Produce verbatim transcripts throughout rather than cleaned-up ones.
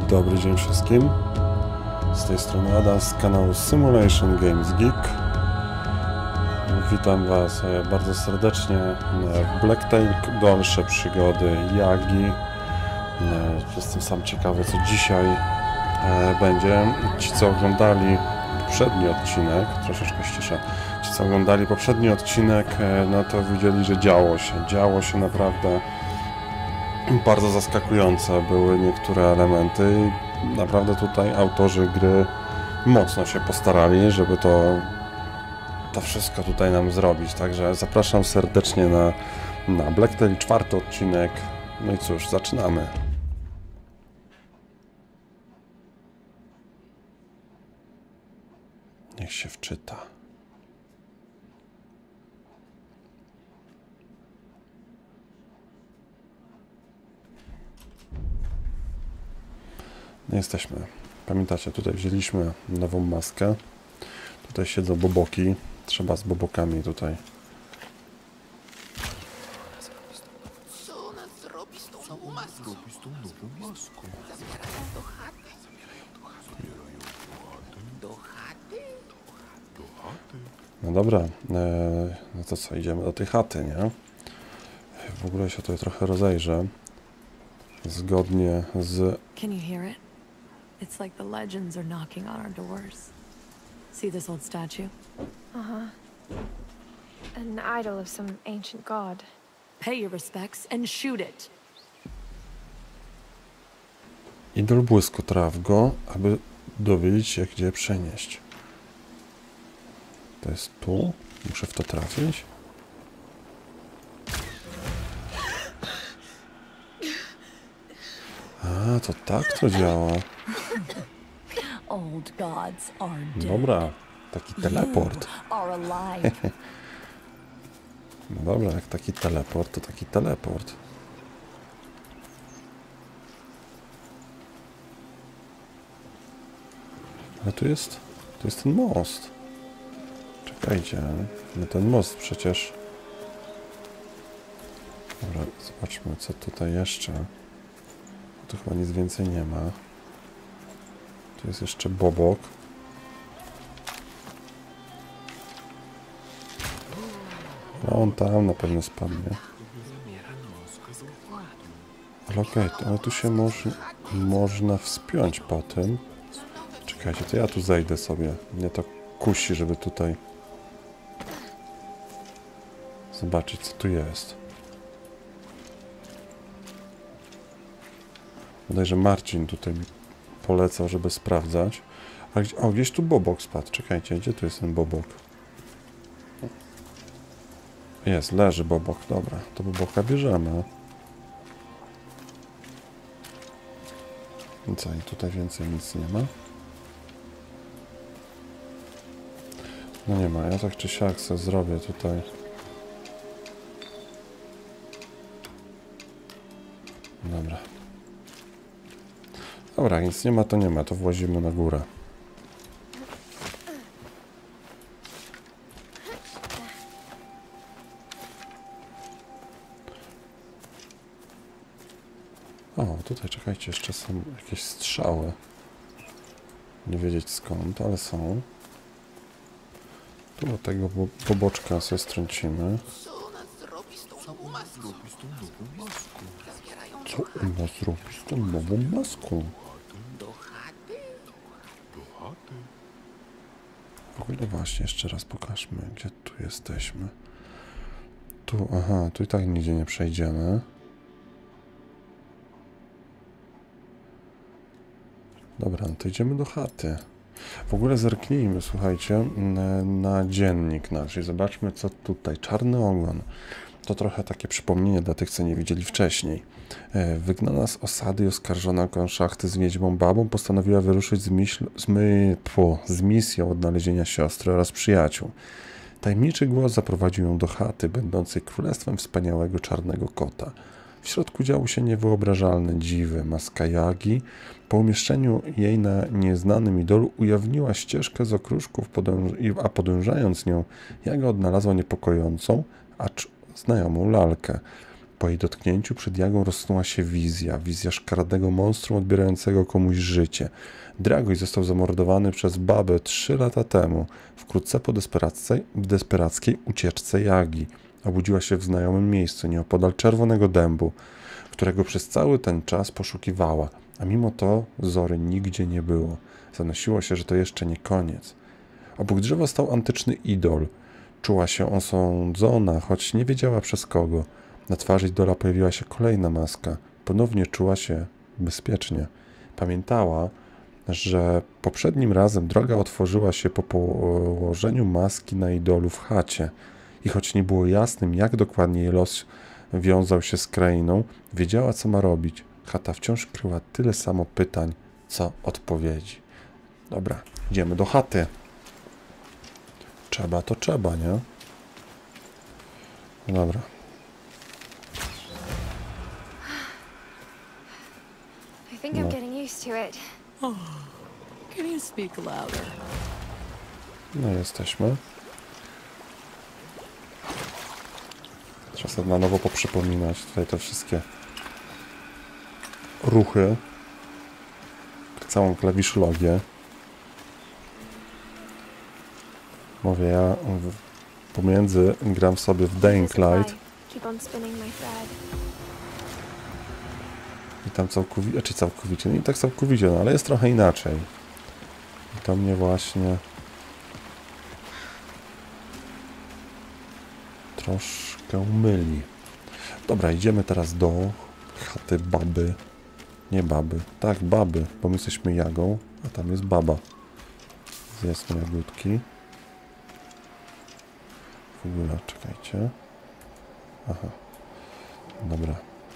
Dobry dzień wszystkim. Z tej strony Adam z kanału Simulation Games Geek. Witam Was bardzo serdecznie w Black Tail, dalsze przygody Yagi. Jestem sam ciekawy, co dzisiaj będzie. Ci, co oglądali poprzedni odcinek, troszeczkę ściszę, ci, co oglądali poprzedni odcinek, no to widzieli, że działo się. Działo się naprawdę. Bardzo zaskakujące były niektóre elementy. Naprawdę tutaj autorzy gry mocno się postarali, żeby to, to wszystko tutaj nam zrobić. Także zapraszam serdecznie na, na Black Tail, czwarty odcinek. No i cóż, zaczynamy. Niech się wczyta. Jesteśmy. Pamiętacie, tutaj wzięliśmy nową maskę. Tutaj siedzą boboki. Trzeba z bobokami tutaj. Co ona zrobi z tą nową maską? Zrobi z tą nową maską? Zabierają do chaty. Do chaty? Do chaty? No dobra. Eee, no to co, idziemy do tej chaty, nie? W ogóle się tutaj trochę rozejrzę. Zgodnie z... Can you hear it? It's like the legends are knocking on our doors. See this old statue? Uh-huh. An idol of some ancient god. Pay your respects and shoot it. Idol błysku, traf go, aby dowiedzieć się, gdzie przenieść. To jest tu? Muszę w to trafić? A, to tak to działa. Old gods are dead. Dobra, taki teleport. You are alive. No dobra, jak taki teleport, to taki teleport. Ale tu jest, tu jest ten most. Czekajcie, no ten most przecież... Dobra, zobaczmy, co tutaj jeszcze. Tu chyba nic więcej nie ma. Tu jest jeszcze bobok. No on tam na pewno spadnie. Ale okej, okay, ale tu się moż, można wspiąć po tym. Czekajcie, to ja tu zejdę sobie. Mnie to kusi, żeby tutaj zobaczyć, co tu jest. Bodajże Marcin tutaj mi polecał, żeby sprawdzać. A gdzie, o, gdzieś tu bobok spadł. Czekajcie, gdzie tu jest ten bobok? Jest, leży bobok. Dobra, to boboka bierzemy. I co, i tutaj więcej nic nie ma? No nie ma, ja tak czy siak sobie zrobię tutaj. Dobra. Dobra, nic nie ma, to nie ma, to włazimy na górę. O, tutaj czekajcie, jeszcze są jakieś strzały. Nie wiedzieć skąd, ale są. Tu od tego bo boboczka sobie strącimy. Co ona zrobi z tą nową maską? Zabierają Co ona zrobi z tą nową maską? do chaty? W ogóle właśnie, jeszcze raz pokażmy, gdzie tu jesteśmy. Tu, aha, tu i tak nigdzie nie przejdziemy. Dobra, no to idziemy do chaty. W ogóle zerknijmy, słuchajcie, na, na dziennik nasz i zobaczmy, co tutaj. Czarny ogon. To trochę takie przypomnienie dla tych, co nie widzieli wcześniej. E, wygnana z osady i oskarżona konszachty z wiedźmą babą postanowiła wyruszyć z, myśl, z, my, pfu, z misją odnalezienia siostry oraz przyjaciół. Tajemniczy głos zaprowadził ją do chaty, będącej królestwem wspaniałego czarnego kota. W środku działy się niewyobrażalne dziwy. Maska Yagi po umieszczeniu jej na nieznanym idolu ujawniła ścieżkę z okruszków, a podążając nią, Jaga odnalazła niepokojącą, acz znajomą lalkę. Po jej dotknięciu przed Jagą rozsnuła się wizja, wizja szkaradnego monstrum odbierającego komuś życie. Dragoj został zamordowany przez babę trzy lata temu, wkrótce po desperackiej, desperackiej ucieczce Jagi. Obudziła się w znajomym miejscu, nieopodal Czerwonego Dębu, którego przez cały ten czas poszukiwała, a mimo to Zory nigdzie nie było. Zanosiło się, że to jeszcze nie koniec. Obok drzewa stał antyczny idol. Czuła się osądzona, choć nie wiedziała przez kogo. Na twarzy idola pojawiła się kolejna maska. Ponownie czuła się bezpiecznie. Pamiętała, że poprzednim razem droga otworzyła się po położeniu maski na idolu w chacie. I choć nie było jasnym, jak dokładnie jej los wiązał się z krainą, wiedziała, co ma robić. Chata wciąż kryła tyle samo pytań, co odpowiedzi. Dobra, idziemy do chaty. Trzeba to trzeba, nie? No dobra. I think I'm getting used to it. Can you speak louder? No jesteśmy. Trzeba sobie na nowo poprzypominać tutaj te wszystkie ruchy. Całą klawiszologię. Mówię, ja w, pomiędzy gram sobie w Dying Light Keep on spinning my thread. i tam całkowicie, czy całkowicie, nie tak całkowicie, no ale jest trochę inaczej. I to mnie właśnie troszkę myli. Dobra, idziemy teraz do chaty baby. Nie baby, tak, baby, bo my jesteśmy Jagą, a tam jest baba. Zjedzmy jagódki. W ogóle, czekajcie. Aha. Dobra.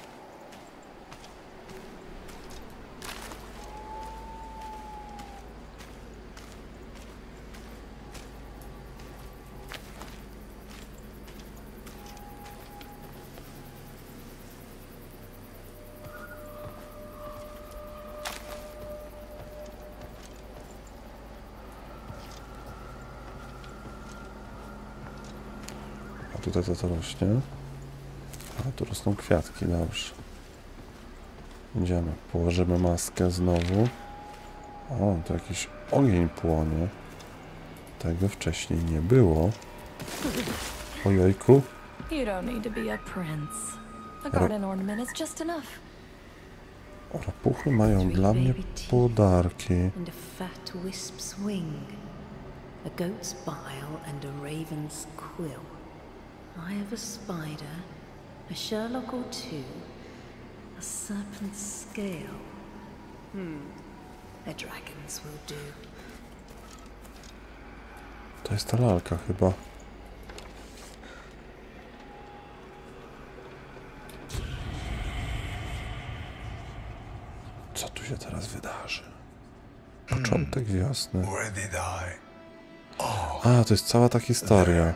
Tutaj to, to rośnie. A tu rosną kwiatki, dobrze. Idziemy, położymy maskę znowu. O, to jakiś ogień płonie. Tego wcześniej nie było. Ojojku. You don't need to be a prince. A garden ornament is just enough. Rapuchy mają dla mnie podarki. And a fat wisp's wing, a goat's bile and a raven's quill. Eye of a spider, a Sherlock or two, a serpent's scale. Hmm, a dragon's will do. To jest ta lalka chyba. Co tu się teraz wydarzy? Początek wiosny. A, to jest cała ta historia.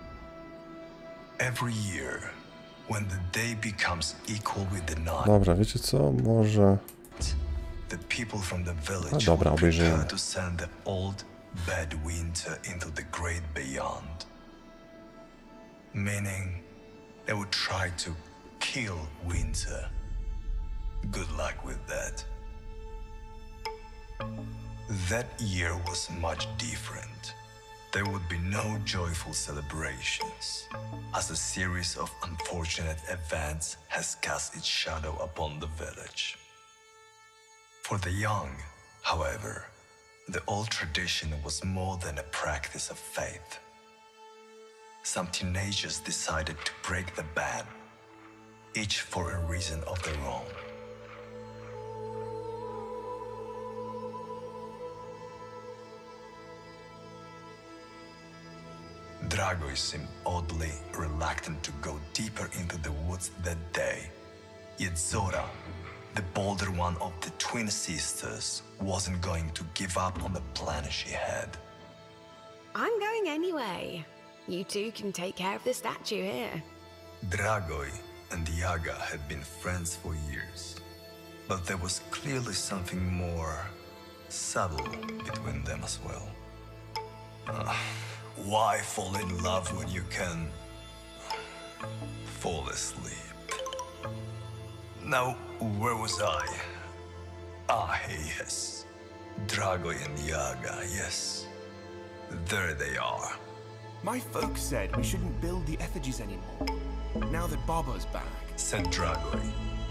Every year, when the day becomes equal with the night, Dobra, wiecie co? Może... the people from the A village dobra, would obejrzyjmy. prepare to send the old, bad winter into the great beyond. Meaning, they would try to kill winter. Good luck with that. That year was much different. There would be no joyful celebrations, as a series of unfortunate events has cast its shadow upon the village. For the young, however, the old tradition was more than a practice of faith. Some teenagers decided to break the ban, each for a reason of their own. Dragoj seemed oddly reluctant to go deeper into the woods that day. Yet Zora, the bolder one of the twin sisters, wasn't going to give up on the plan she had. I'm going anyway. You two can take care of the statue here. Dragoj and Yaga had been friends for years, but there was clearly something more subtle between them as well. Uh, why fall in love when you can fall asleep? Now, where was I? Ah, yes. Dragoi and Yaga, yes. There they are. My folks said we shouldn't build the effigies anymore, now that Baba's back. Said Dragoi.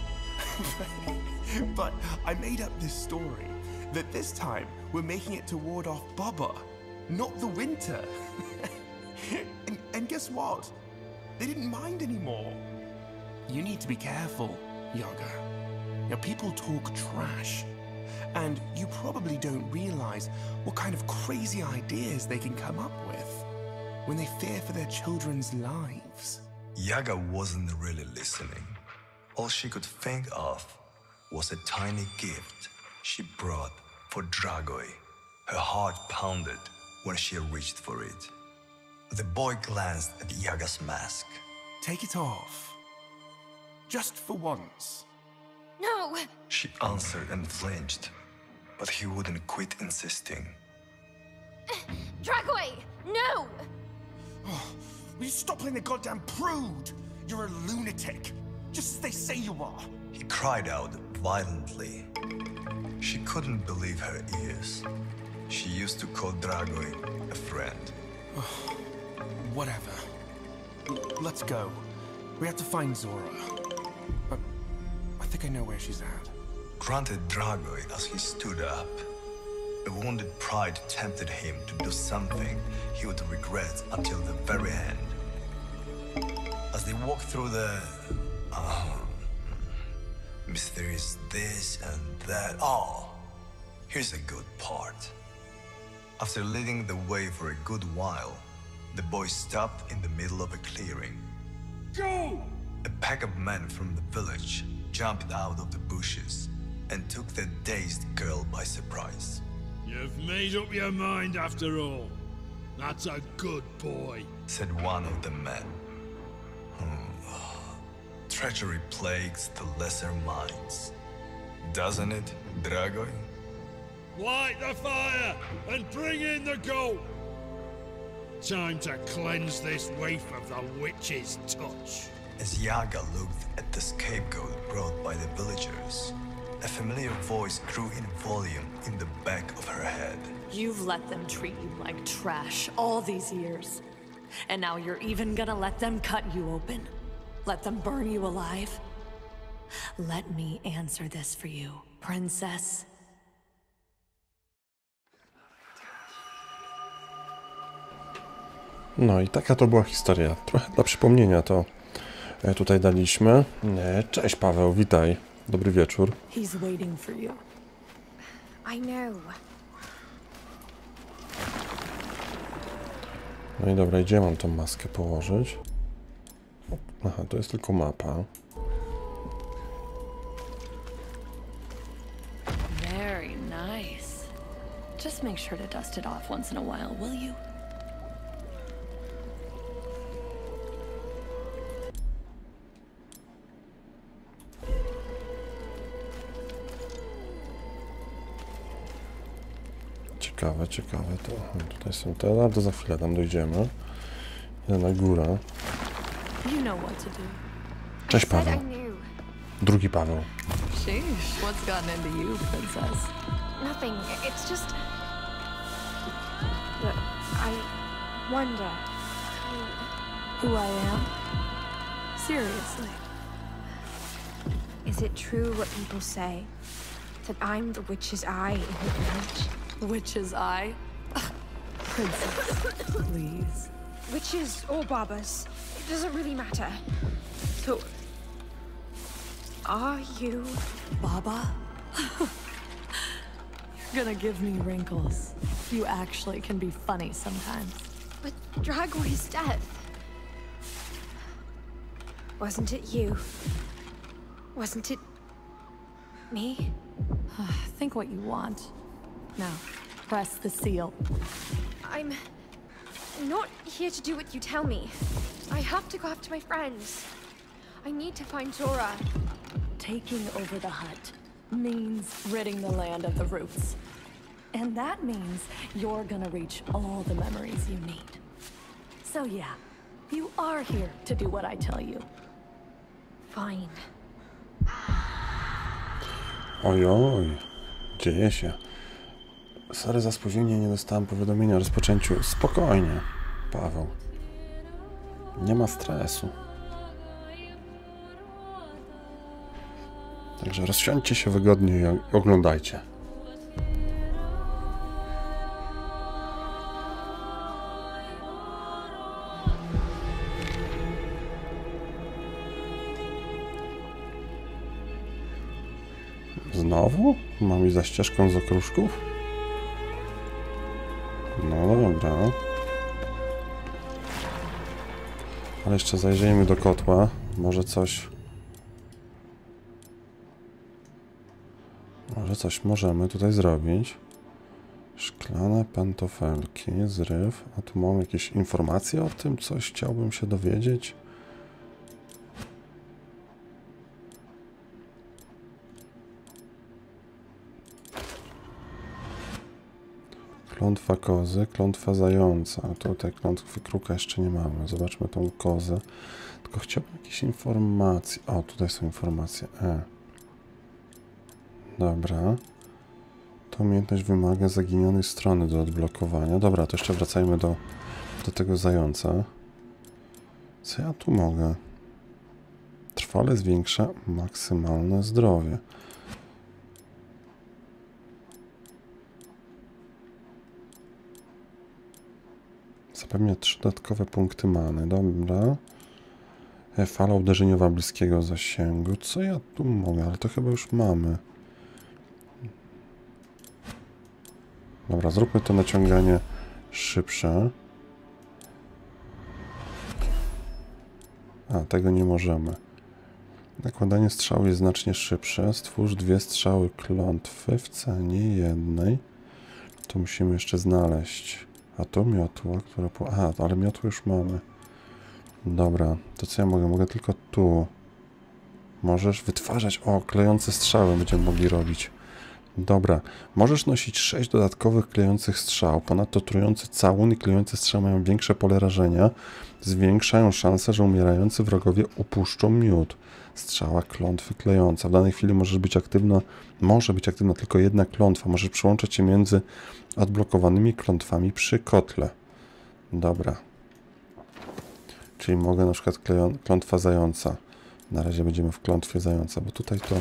But I made up this story, that this time we're making it to ward off Baba, not the winter. and, and guess what? They didn't mind anymore. You need to be careful, Yaga. Now, people talk trash, and you probably don't realize what kind of crazy ideas they can come up with when they fear for their children's lives. Yaga wasn't really listening. All she could think of was a tiny gift she brought for Dragoi. Her heart pounded when she reached for it. The boy glanced at Yaga's mask. Take it off. Just for once. No! She answered and flinched, but he wouldn't quit insisting. Dragoi! No! Oh, will you stop playing the goddamn prude? You're a lunatic, just as they say you are. He cried out violently. She couldn't believe her ears. She used to call Dragoi a friend. Whatever. L- let's go. We have to find Zora. But I think I know where she's at. Grunted Dragoi as he stood up. A wounded pride tempted him to do something he would regret until the very end. As they walked through the... Uh, mysterious this and that... Oh, here's a good part. After leading the way for a good while, the boy stopped in the middle of a clearing. Go! A pack of men from the village jumped out of the bushes and took the dazed girl by surprise. You've made up your mind after all. That's a good boy, said one of the men. Hmm. Treachery plagues the lesser minds. Doesn't it, Dragoi? Light the fire and bring in the goat. Time to cleanse this waif of the witch's touch. As Yaga looked at the scapegoat brought by the villagers, a familiar voice grew in volume in the back of her head. You've let them treat you like trash all these years. And now you're even gonna let them cut you open? Let them burn you alive? Let me answer this for you, princess. No i taka to była historia. Trochę dla przypomnienia to tutaj daliśmy. Cześć Paweł, witaj. Dobry wieczór. He's waiting for you. I know. No i dobra, gdzie mam tą maskę położyć? Aha, to jest tylko mapa. Very nice. Just make sure to dust it off once in a while, will you? Ciekawe, ciekawe to. Tutaj są te, ale to za chwilę tam dojdziemy. Idę na górę. You know what to do. Cześć Paweł. Drugi Paweł. Sheesh, what's gotten into you, princess? Nothing. It's just... Look, I wonder who... Who I am? Seriously. Is it true what people say? That I'm the witch's eye in the village? Witch's eye? Princess, please. Witches or barbers, it doesn't really matter. So, are you... Baba? You're gonna give me wrinkles. You actually can be funny sometimes. But Dragoi's death... Wasn't it you? Wasn't it... me? Think what you want. Now, press the seal. I'm not here to do what you tell me. I have to go after my friends. I need to find Zora. Taking over the hut means ridding the land of the roots. And that means you're gonna reach all the memories you need. So yeah, you are here to do what I tell you. Fine. Ojoj, dzieje się. Sorry za spóźnienie, nie dostałem powiadomienia o rozpoczęciu. Spokojnie, Paweł. Nie ma stresu. Także rozsiądźcie się wygodnie i oglądajcie. Znowu? Mam iść za ścieżką z okruszków? No dobra. Ale jeszcze zajrzyjmy do kotła. Może coś... Może coś możemy tutaj zrobić. Szklane pantofelki, zryw. A tu mam jakieś informacje o tym? Coś chciałbym się dowiedzieć. Klątwa kozy, klątwa zająca. Tutaj klątwy kruka jeszcze nie mamy. Zobaczmy tą kozę. Tylko chciałbym jakieś informacje. O, tutaj są informacje. E. Dobra. Ta umiejętność wymaga zaginionej strony do odblokowania. Dobra, to jeszcze wracajmy do, do tego zająca. Co ja tu mogę? Trwale zwiększa maksymalne zdrowie. Zapewnia trzy dodatkowe punkty many. Dobra. Fala uderzeniowa bliskiego zasięgu. Co ja tu mogę? Ale to chyba już mamy. Dobra, zróbmy to naciąganie szybsze. A, tego nie możemy. Nakładanie strzału jest znacznie szybsze. Stwórz dwie strzały klątwy w cenie jednej. To musimy jeszcze znaleźć. A to miotła, które... Po... Aha, ale miotło już mamy. Dobra, to co ja mogę? Mogę tylko tu. Możesz wytwarzać... O, klejące strzały będziemy mogli robić. Dobra, możesz nosić sześć dodatkowych klejących strzał. Ponadto trujący całun i klejące strzały mają większe pole rażenia. Zwiększają szansę, że umierający wrogowie upuszczą miód. Strzała klątwy klejąca. W danej chwili możesz być aktywna, może być aktywna tylko jedna klątwa. Możesz przełączać się między odblokowanymi klątwami przy kotle. Dobra. Czyli mogę na przykład kleją, klątwa zająca. Na razie będziemy w klątwie zająca, bo tutaj to...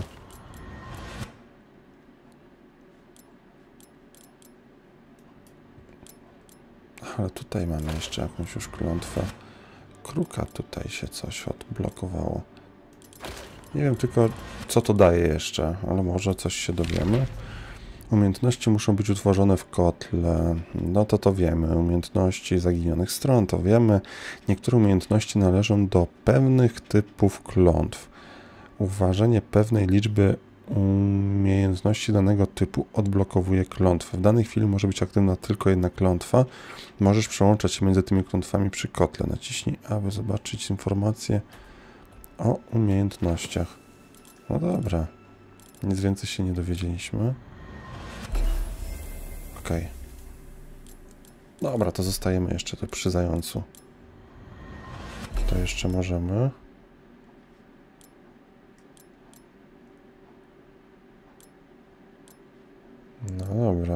Ale tutaj mamy jeszcze jakąś już klątwę kruka. Tutaj się coś odblokowało. Nie wiem tylko, co to daje jeszcze, ale może coś się dowiemy. Umiejętności muszą być utworzone w kotle. No to to wiemy. Umiejętności zaginionych stron to wiemy. Niektóre umiejętności należą do pewnych typów klątw. Uważanie pewnej liczby umiejętności danego typu odblokowuje klątwę. W danej chwili może być aktywna tylko jedna klątwa. Możesz przełączać się między tymi klątwami przy kotle. Naciśnij, aby zobaczyć informacje o umiejętnościach. No dobra. Nic więcej się nie dowiedzieliśmy. Okej. Dobra, to zostajemy jeszcze tu przy zającu. To jeszcze możemy. No dobra.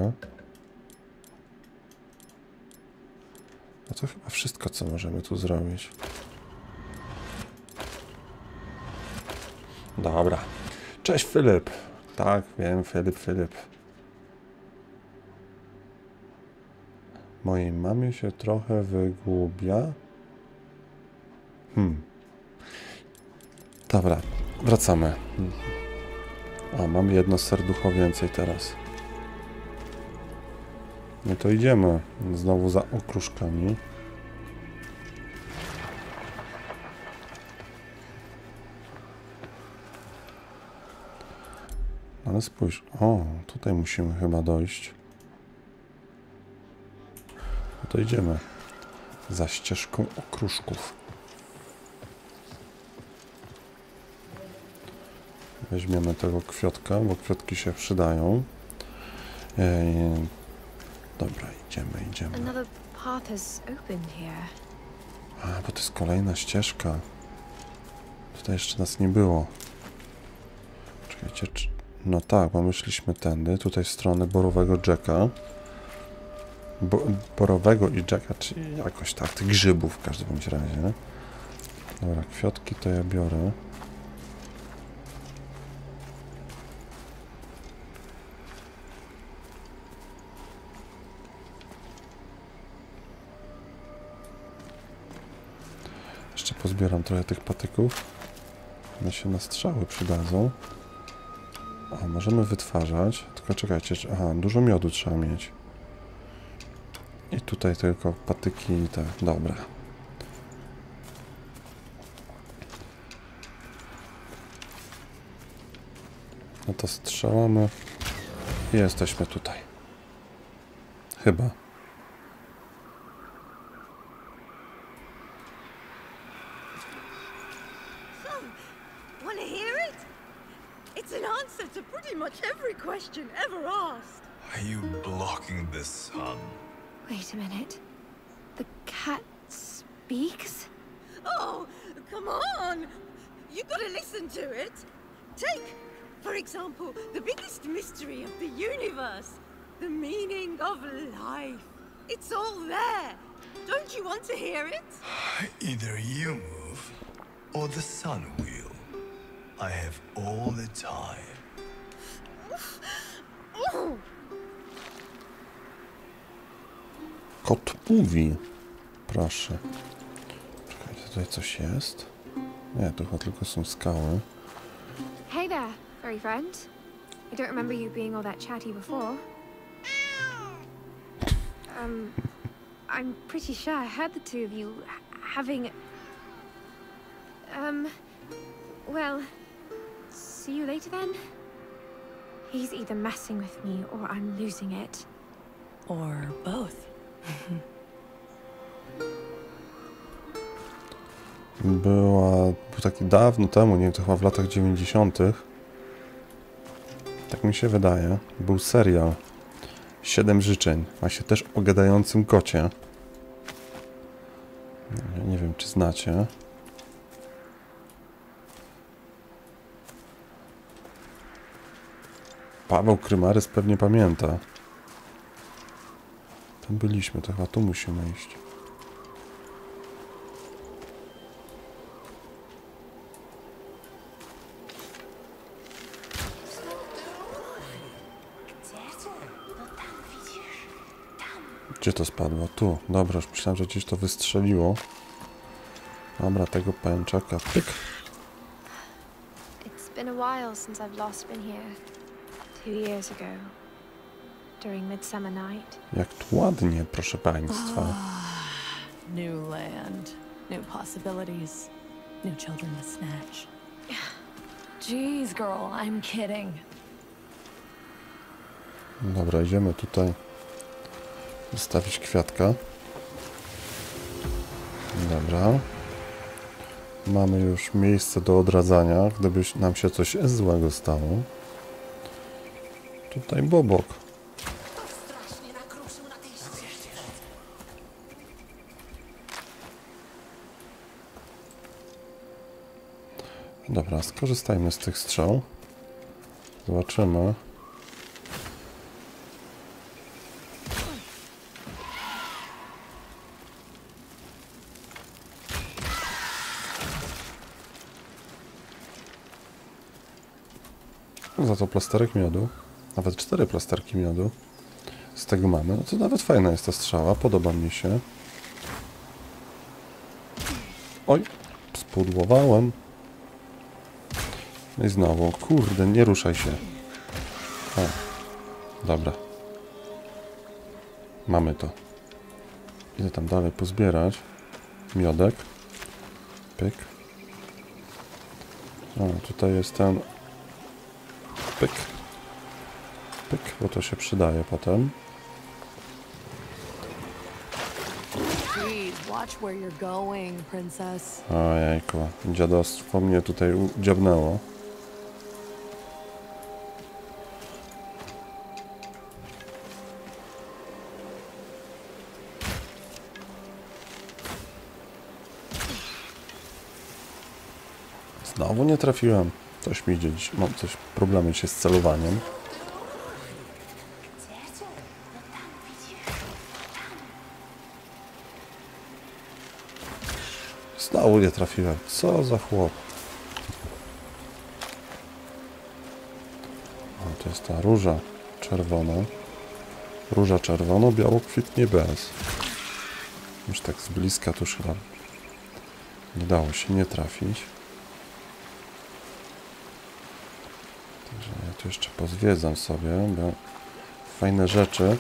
No to chyba wszystko, co możemy tu zrobić. Dobra. Cześć, Filip. Tak, wiem, Filip, Filip. Mojej mamie się trochę wygłupia. Hmm. Dobra, wracamy. A, mam jedno serducho więcej teraz. No to idziemy znowu za okruszkami. Ale spójrz, o, tutaj musimy chyba dojść. No to idziemy za ścieżką okruszków. Weźmiemy tego kwiatka, bo kwiatki się przydają. Ej, dobra, idziemy, idziemy. A, bo to jest kolejna ścieżka. Tutaj jeszcze nas nie było. Czekajcie, czy... No tak, bo my szliśmy tędy, tutaj w stronę borowego Jacka. Bo, borowego i Jacka, czy jakoś tak, tych grzybów w każdym bądź razie. Nie? Dobra, kwiatki to ja biorę. Jeszcze pozbieram trochę tych patyków. One się na strzały przydadzą. A, możemy wytwarzać. Tylko czekajcie, aha, dużo miodu trzeba mieć. I tutaj tylko patyki i tak, dobra. No to strzelamy i jesteśmy tutaj. Chyba. Want to hear it? It's an answer to pretty much every question ever asked. Are you blocking the sun? Wait a minute. The cat speaks? Oh, come on! You gotta listen to it. Take, for example, the biggest mystery of the universe. The meaning of life. It's all there. Don't you want to hear it? Either you move, or the sun will. I have all the time. Oh. Kot mówi. Proszę. Czekajcie, tutaj coś jest? Nie, to chyba tylko są skały. Hey there, furry friend. I don't remember you being all that chatty before. Um, I'm pretty sure I heard the two of you having... Um, well, see you later then? He's either messing with me or I'm losing it. Or both. Była, był taki dawno temu, nie wiem, to chyba w latach dziewięćdziesiątych. Tak mi się wydaje. Był serial Siedem życzeń. Właśnie też o gadającym kocie. Nie, nie wiem, czy znacie. Paweł Krymarys pewnie pamięta. Tam byliśmy, to chyba tu musimy iść. Gdzie to spadło? Tu. Dobra, już myślałem, że gdzieś to wystrzeliło. Dobra, tego pęczaka. Pyk. It's been a while since I've last been here. Two years ago. During Midsummer Night. Jak tu ładnie, proszę państwa. New land, new possibilities, new children to snatch. Jeez, girl, I'm kidding. Dobra, idziemy tutaj zostawić kwiatka. Dobra. Mamy już miejsce do odradzania, gdyby nam się coś złego stało. Tutaj bobok. Dobra, skorzystajmy z tych strzał. Zobaczymy. Za to plasterek miodu. Nawet cztery plasterki miodu. Z tego mamy. No to nawet fajna jest ta strzała. Podoba mi się. Oj, spudłowałem. No i znowu. Kurde, nie ruszaj się. O, dobra. Mamy to. Idę tam dalej pozbierać. Miodek. Pyk. O, tutaj jest ten... Pyk. Pyk, bo to się przydaje potem. Please, watch where you're going, princess. Ojejku, dziadostwo mnie tutaj dziabnęło. Znowu nie trafiłem. Coś mi idzie, mam coś problemy się z celowaniem. Znowu nie trafiłem. Co za chłop. O, to jest ta róża czerwona. Róża czerwono, biało kwitnie bez. Już tak z bliska to już chyba nie dało się nie trafić. Także ja tu jeszcze pozwiedzam sobie, bo fajne rzeczy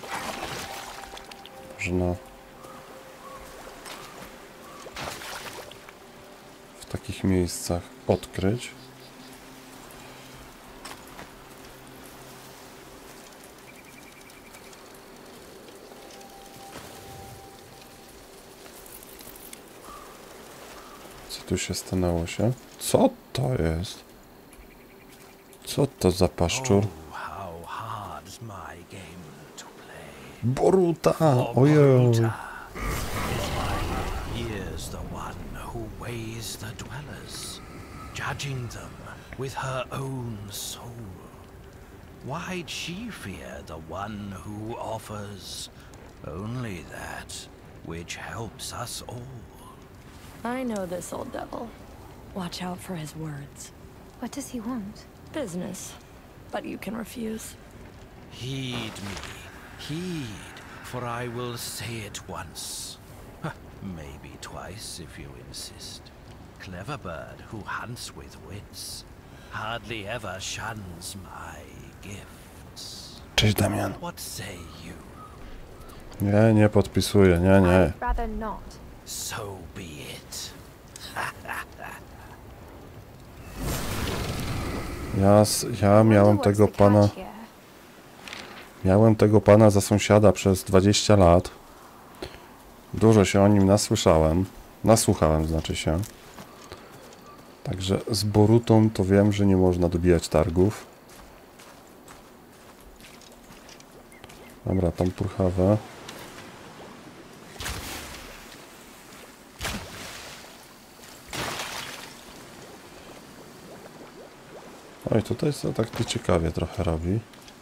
można w takich miejscach odkryć. Co tu się stanęło się? Co to jest? Co to za paszczur? Boruta! Ojej! Here's the one who weighs the dwellers, judging them with her own soul. Why'd she fear the one who offers only that which helps us all? I know this old devil. Watch out for his words. What does he want? Business. But you can refuse. Heed me, heed, for I will say it once. Maybe twice if you insist. Clever bird who hunts with wits hardly ever shuns my gifts. Cześć, Damian. What say you? Nie, nie podpisuję, nie, nie. I'd rather not. So be it. Ja, s- ja miałem tego pana... Miałem tego pana za sąsiada przez dwadzieścia lat. Dużo się o nim nasłyszałem. Nasłuchałem, znaczy się. Także z Borutą to wiem, że nie można dobijać targów. Dobra, tam purchawę. Oj, tutaj to tak nieciekawie trochę robi.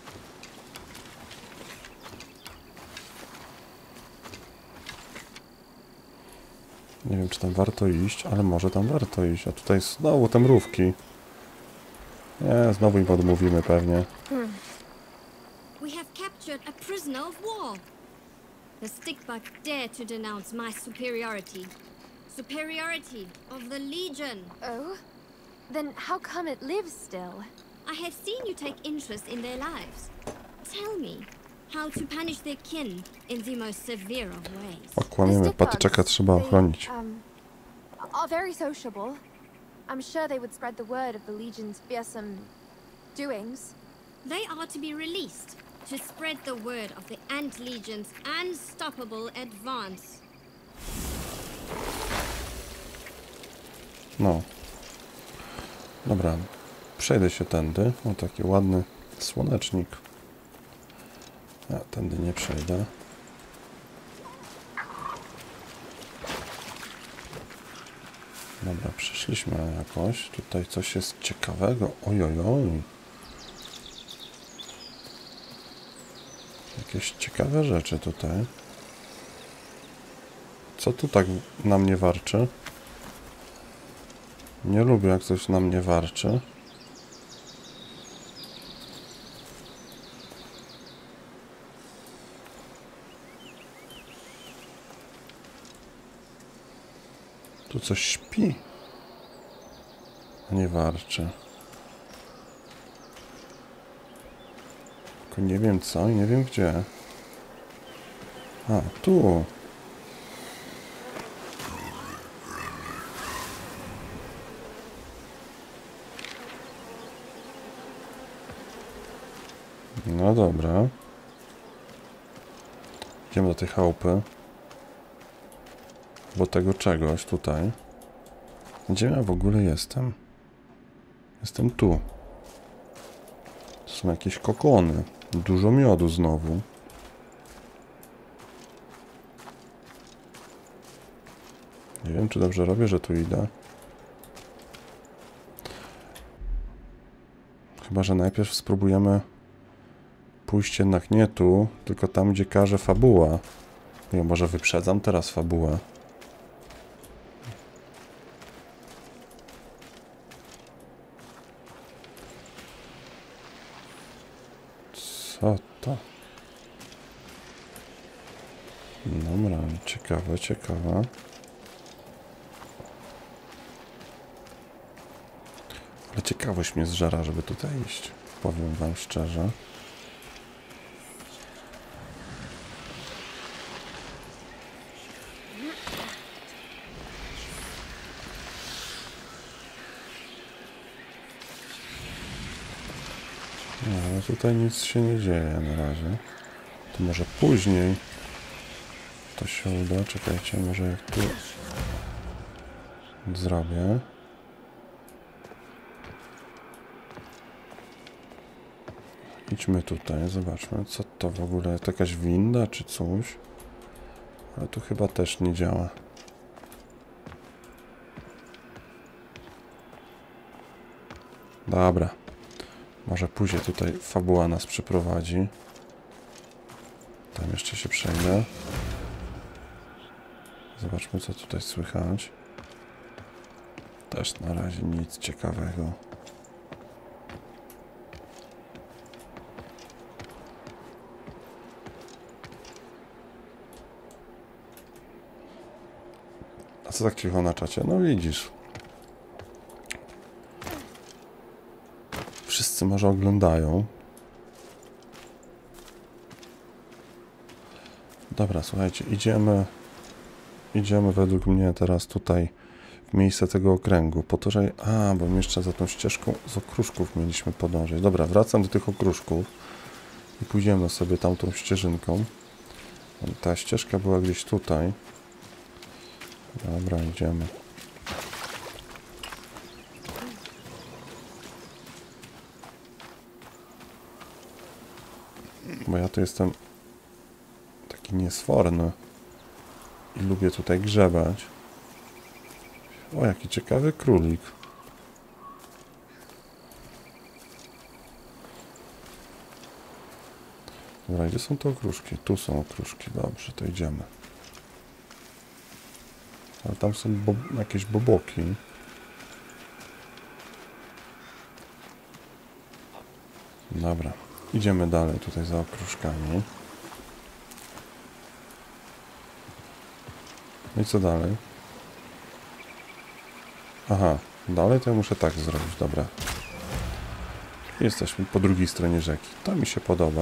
Nie wiem, czy tam warto iść, ale może tam warto iść. A tutaj znowu te mrówki. Nie, znowu im odmówimy pewnie. Hmm. We have captured a prisoner of war. The stickbug dare to denounce my superiority. Superiority of the Legion. Oh? Then how come it lives still? I have seen you take interest in their lives. Tell me how to punish their kin in the most severe of ways. Okłamiemy, patyczaka trzeba ochronić. Um, are very sociable. I'm sure they would spread the word of the Legion's fearsome doings. They are to be released to spread the word of the Ant Legion's unstoppable advance. No. Dobra. Przejdę się tędy. O, taki ładny słonecznik. Ja tędy nie przejdę. Dobra, przyszliśmy jakoś. Tutaj coś jest ciekawego. Ojojoj. Jakieś ciekawe rzeczy tutaj. Co tu tak na mnie warczy? Nie lubię, jak coś na mnie warczy. Tu coś śpi, a nie warczy. Tylko nie wiem co i nie wiem gdzie. A, tu. No dobra. Idziemy do tej chałupy. Bo tego czegoś tutaj. Gdzie ja w ogóle jestem? Jestem tu. To są jakieś kokony. Dużo miodu znowu. Nie wiem, czy dobrze robię, że tu idę. Chyba że najpierw spróbujemy pójść jednak nie tu, tylko tam, gdzie każe fabuła. Ja może wyprzedzam teraz fabułę. Co to? Dobra, ciekawe, ciekawe. Ale ciekawość mnie zżera, żeby tutaj iść. Powiem wam szczerze. No, ale tutaj nic się nie dzieje na razie. To może później to się uda. Czekajcie, może jak tu zrobię. Idźmy tutaj, zobaczmy, co to w ogóle, to jakaś winda czy coś? Ale tu chyba też nie działa. Dobra. Może później tutaj fabuła nas przeprowadzi. Tam jeszcze się przejdę. Zobaczmy, co tutaj słychać. Też na razie nic ciekawego. A co tak cicho na czacie? No widzisz. Wszyscy może oglądają. Dobra, słuchajcie, idziemy idziemy według mnie teraz tutaj w miejsce tego okręgu, po to, że... A, bo jeszcze za tą ścieżką z okruszków mieliśmy podążać. Dobra, wracam do tych okruszków i pójdziemy sobie tamtą ścieżynką. Ta ścieżka była gdzieś tutaj. Dobra, idziemy. Bo ja tu jestem taki niesforny i lubię tutaj grzebać. O, jaki ciekawy królik. Dobra, gdzie są te okruszki? Tu są okruszki, dobrze, to idziemy. Ale tam są bo jakieś boboki. Dobra, idziemy dalej tutaj za okruszkami. No i co dalej? Aha, dalej to ja muszę tak zrobić, dobra. Jesteśmy po drugiej stronie rzeki. To mi się podoba.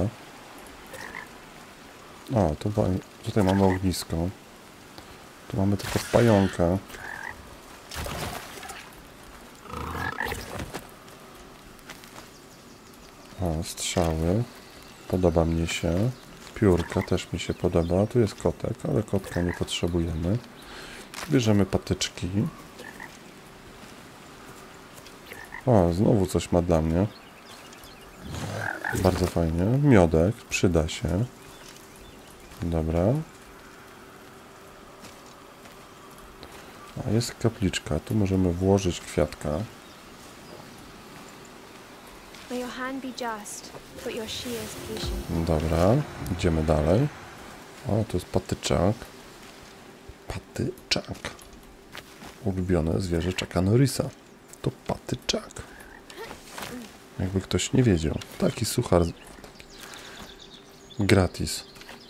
O, tu, tutaj mamy ognisko. Tu mamy tylko pająka. O, strzały. Podoba mnie się. Piórka też mi się podoba. Tu jest kotek, ale kotka nie potrzebujemy. Bierzemy patyczki. O, znowu coś ma dla mnie. Bardzo fajnie. Miodek, przyda się. Dobra. A jest kapliczka. Tu możemy włożyć kwiatka. Dobra, idziemy dalej. O, to jest patyczak. Patyczak. Ulubione zwierzę Chucka Norrisa. To patyczak. Jakby ktoś nie wiedział. Taki suchar. Gratis.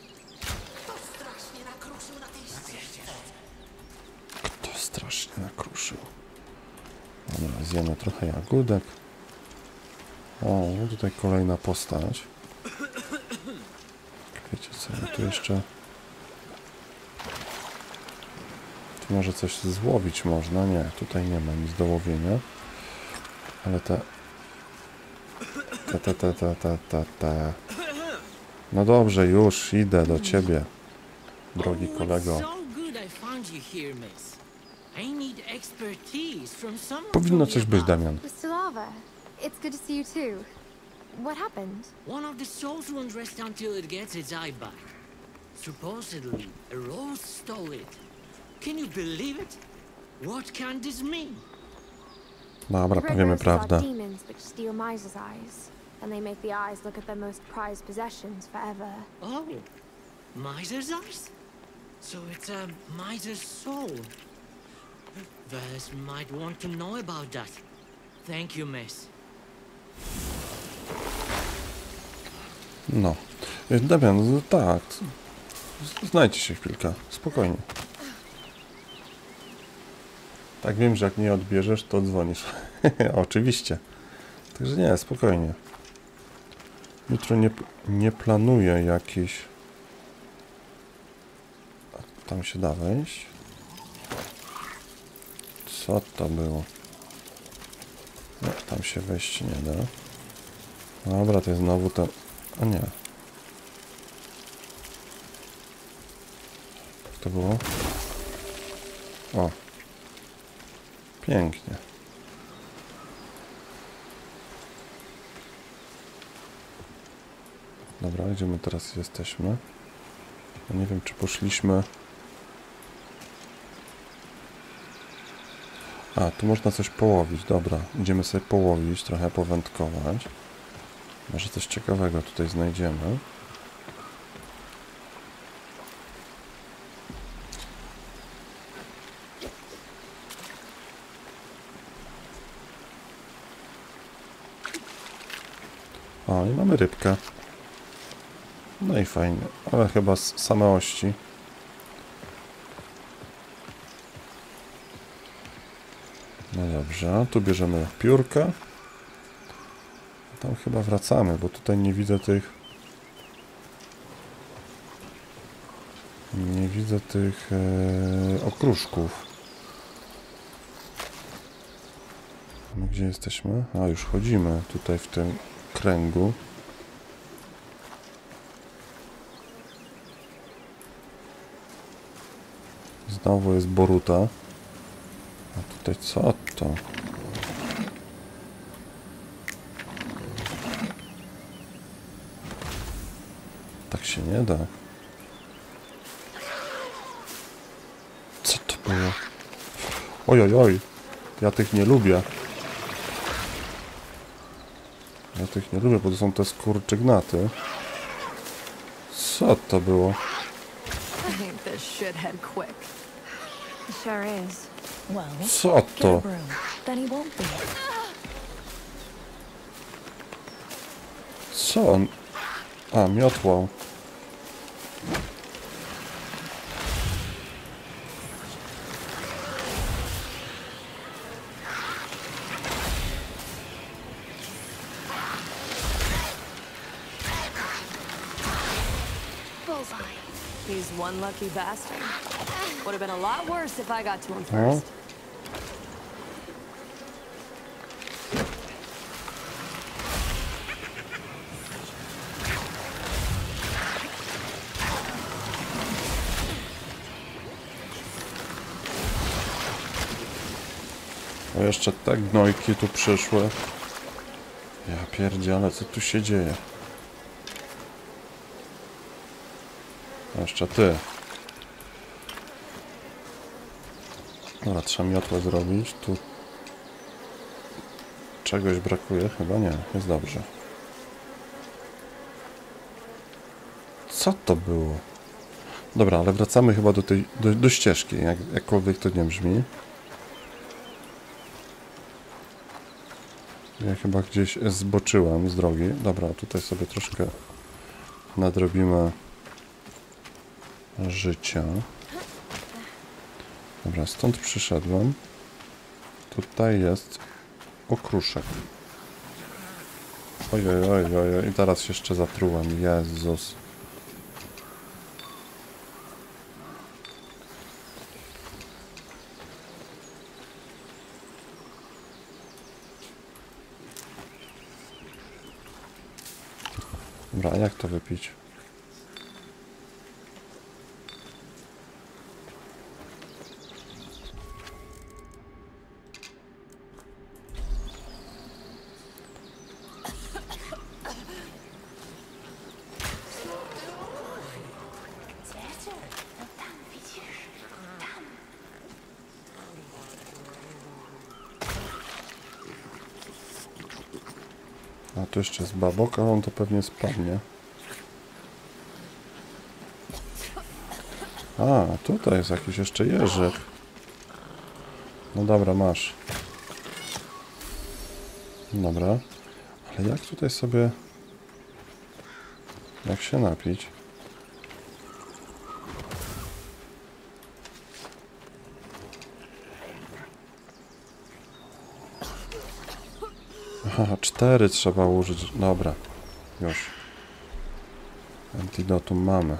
Kto strasznie nakruszył? Dobra, zjemy trochę jagódek. O, tutaj kolejna postać. Wiecie co, tu jeszcze... Tu może coś złowić można? Nie, tutaj nie ma nic do łowienia. Ale te... Te, te, te, te, te, te, te... No dobrze, już idę do ciebie, drogi kolego. Powinno coś być, Damian. It's good to see you too. What happened? One of the souls won't rest until it gets its eye back. Supposedly, a rose stole it. Can you believe it? What can this mean? Dobra, The powiemy Red Roses are prawdę. demons which steal miser's eyes, and they make the eyes look at their most prized possessions forever. Oh, miser's eyes? So it's a miser's soul. Vers might want to know about that. Thank you, miss. No. Damian, no tak. Znajdźcie się chwilkę. Spokojnie. Tak, wiem, że jak nie odbierzesz, to dzwonisz. Oczywiście. Także nie, spokojnie. Jutro nie, nie planuję jakiejś... Tam się da wejść. Co to było? No, tam się wejść nie da. Dobra, to jest znowu ten... A nie. Jak to było? O. Pięknie. Dobra, gdzie my teraz jesteśmy? Ja nie wiem, czy poszliśmy... A, tu można coś połowić. Dobra, idziemy sobie połowić, trochę powędkować. Może coś ciekawego tutaj znajdziemy. O, i mamy rybkę. No i fajnie, ale chyba z same ości. No dobrze, tu bierzemy piórkę. Tam chyba wracamy, bo tutaj nie widzę tych... Nie widzę tych e, okruszków. My gdzie jesteśmy? A, już chodzimy tutaj w tym kręgu. Znowu jest Boruta. A tutaj co to? Tak się nie da. Co to było? Oj, oj, oj. Ja tych nie lubię. Ja tych nie lubię, bo to są te skurczygnaty. Co to było? Ain't this shithead quick. It sure is. Well, Co to? get a broom. Then he won't be. Co on? A, miotłą. Bullseye. He's one lucky bastard. Would have been a lot worse if I got to him No. first. O, jeszcze te gnojki tu przyszły. Ja pierdzielę, co tu się dzieje? A jeszcze ty. Dobra, trzeba miotłę zrobić. Tu czegoś brakuje? Chyba nie. Jest dobrze. Co to było? Dobra, ale wracamy chyba do tej, do, do ścieżki, jak, jakkolwiek to nie brzmi. Ja chyba gdzieś zboczyłem z drogi. Dobra, tutaj sobie troszkę nadrobimy życia. Dobra, stąd przyszedłem. Tutaj jest okruszek. Ojej, ojej, ojej. I teraz się jeszcze zatrułem. Jezus. Dobra, a jak to wypić? to jeszcze jest babok, a on to pewnie spadnie. A, tutaj jest jakiś jeszcze jeżyk. No dobra, masz. Dobra. Ale jak tutaj sobie... Jak się napić? Aha, cztery trzeba użyć. Dobra. Już. Antidotum mamy.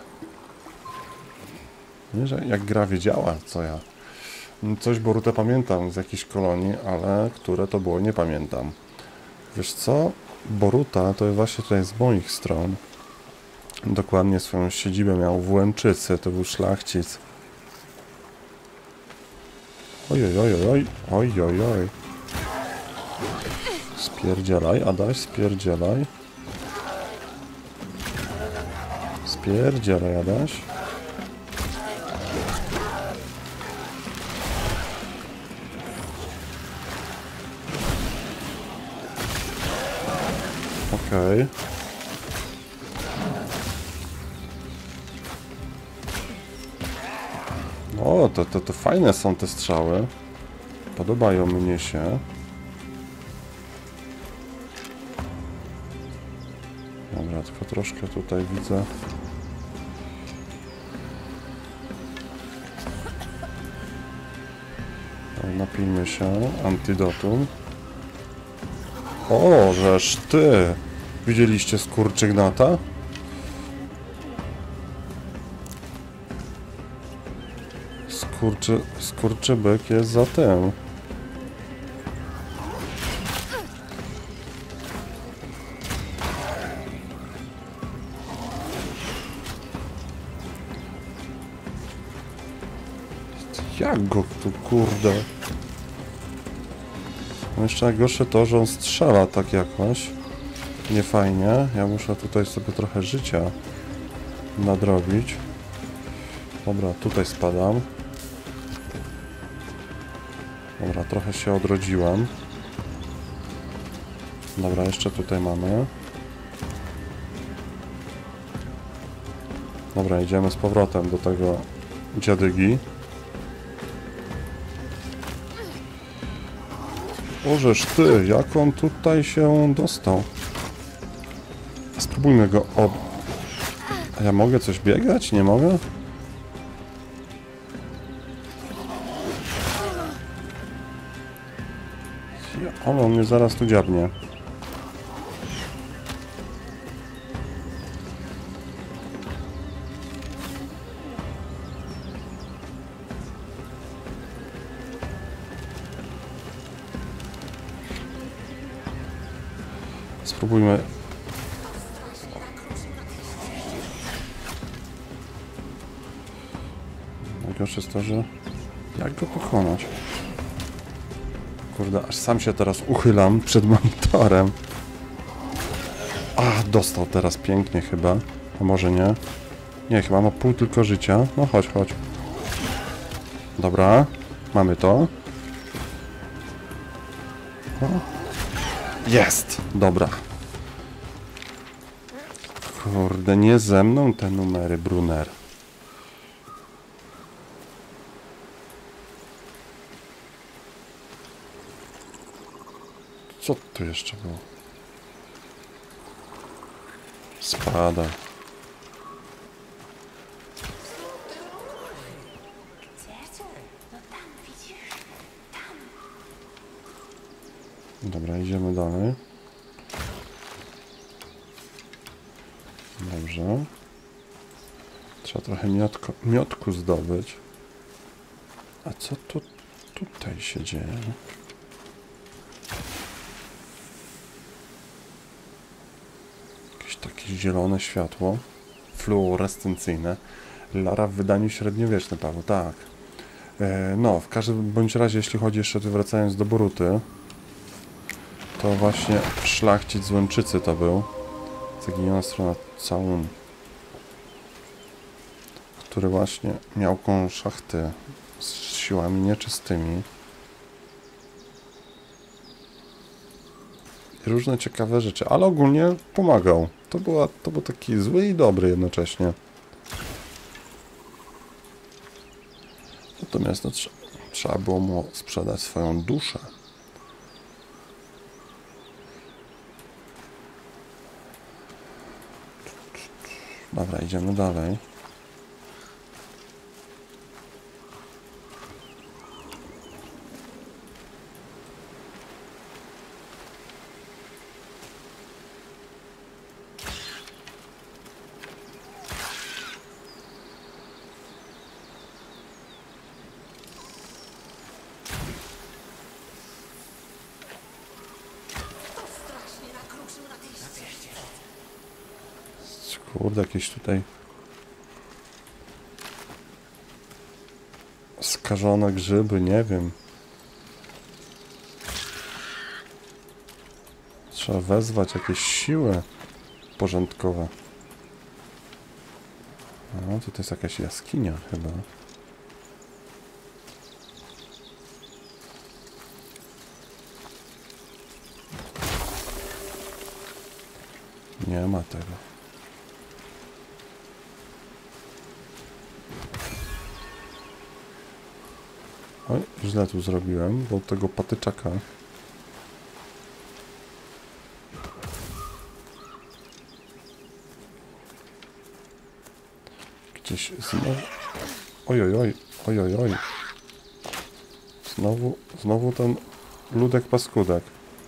Nie, że jak gra wiedziała, co ja. Coś Borutę pamiętam z jakiejś kolonii, ale które to było, nie pamiętam. Wiesz co? Boruta to właśnie tutaj z moich stron. Dokładnie swoją siedzibę miał w Łęczycy, to był szlachcic. Oj, oj, oj, oj, oj, oj, oj. Spierdzielaj, Adaś, spierdzielaj. Spierdzielaj, Adaś. Okej. Okay. O, to, to, to fajne są te strzały. Podobają mnie się. Dobra, tylko troszkę tutaj widzę. Napijmy się. Antidotum. O, żeż ty! Widzieliście skurczygnata? Skurczy, skurczybyk jest za tym. Jak go tu, kurde? No jeszcze najgorsze to, że on strzela tak jakoś. Nie fajnie. Ja muszę tutaj sobie trochę życia nadrobić. Dobra, tutaj spadam. Dobra, trochę się odrodziłem. Dobra, jeszcze tutaj mamy. Dobra, idziemy z powrotem do tego dziadygi. Ożeż ty, jak on tutaj się dostał? Spróbujmy go ob... A ja mogę coś biegać? Nie mogę? O, on mnie zaraz tu dziabnie. Spróbujmy. Najgorsze jest to, że... Jak go pokonać? Kurde, aż sam się teraz uchylam przed monitorem. A, dostał teraz pięknie chyba. A może nie? Nie, chyba ma pół tylko życia. No chodź, chodź. Dobra, mamy to. O. Jest! Dobra. Kurde, nie ze mną te numery, Brunner. Co tu jeszcze było? Spada. Dobra, idziemy dalej. Dobrze. Trzeba trochę miotko, miotku zdobyć. A co tu tutaj się dzieje? Jakieś takie zielone światło. Fluorescencyjne. Lara w wydaniu średniowiecznym, Paweł, tak. E, no, w każdym bądź razie, jeśli chodzi jeszcze wracając do Boruty, to właśnie szlachcic z Łęczycy to był. Zaginiona strona całun. Który właśnie miał konszachty z siłami nieczystymi. i różne ciekawe rzeczy, ale ogólnie pomagał. To, była, to był taki zły i dobry jednocześnie. Natomiast no, tr trzeba było mu sprzedać swoją duszę. Dobra, idziemy dalej. Kurde, jakieś tutaj skażone grzyby, nie wiem. Trzeba wezwać jakieś siły porządkowe. No, tutaj jest jakaś jaskinia chyba. Nie ma tego. Oj, źle tu zrobiłem, bo tego patyczaka. Gdzieś znowu... Oj, oj, oj, oj, oj, oj. Znowu, znowu ten ludek paskudek.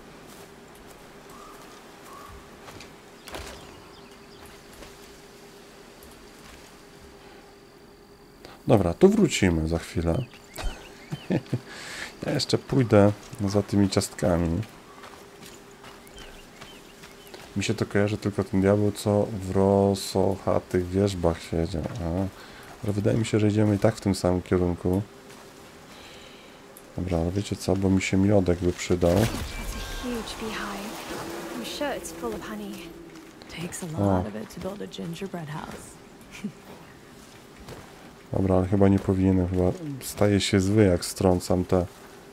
Dobra, tu wrócimy za chwilę. Ja jeszcze pójdę za tymi ciastkami. Mi się to kojarzy tylko ten diabeł, co w rosochatych wierzbach siedział. A, ale wydaje mi się, że idziemy i tak w tym samym kierunku. Dobra, ale wiecie co, bo mi się miodek by przydał. O. Dobra, ale chyba nie powinienem, chyba staje się zły, jak strącam te.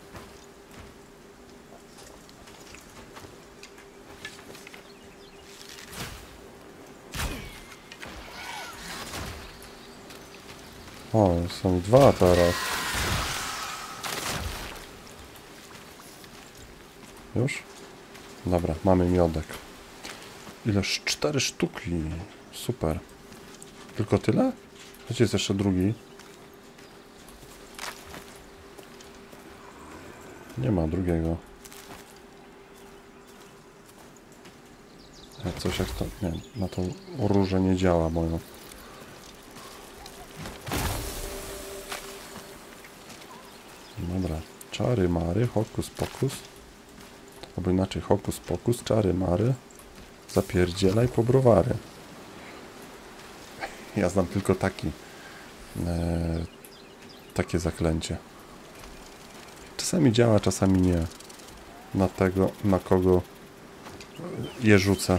O, są dwa teraz. Już? Dobra, mamy miodek. Ileż? Cztery sztuki. Super. Tylko tyle? Gdzie jest jeszcze drugi? Nie ma drugiego. Jak coś jak to... Nie, na tą różę nie działa moją. Dobra. Czary mary, hokus pokus. Albo inaczej, hokus pokus, czary mary. Zapierdzielaj po browary. Ja znam tylko taki, e, takie zaklęcie. Czasami działa, czasami nie. Na tego, na kogo je rzucę.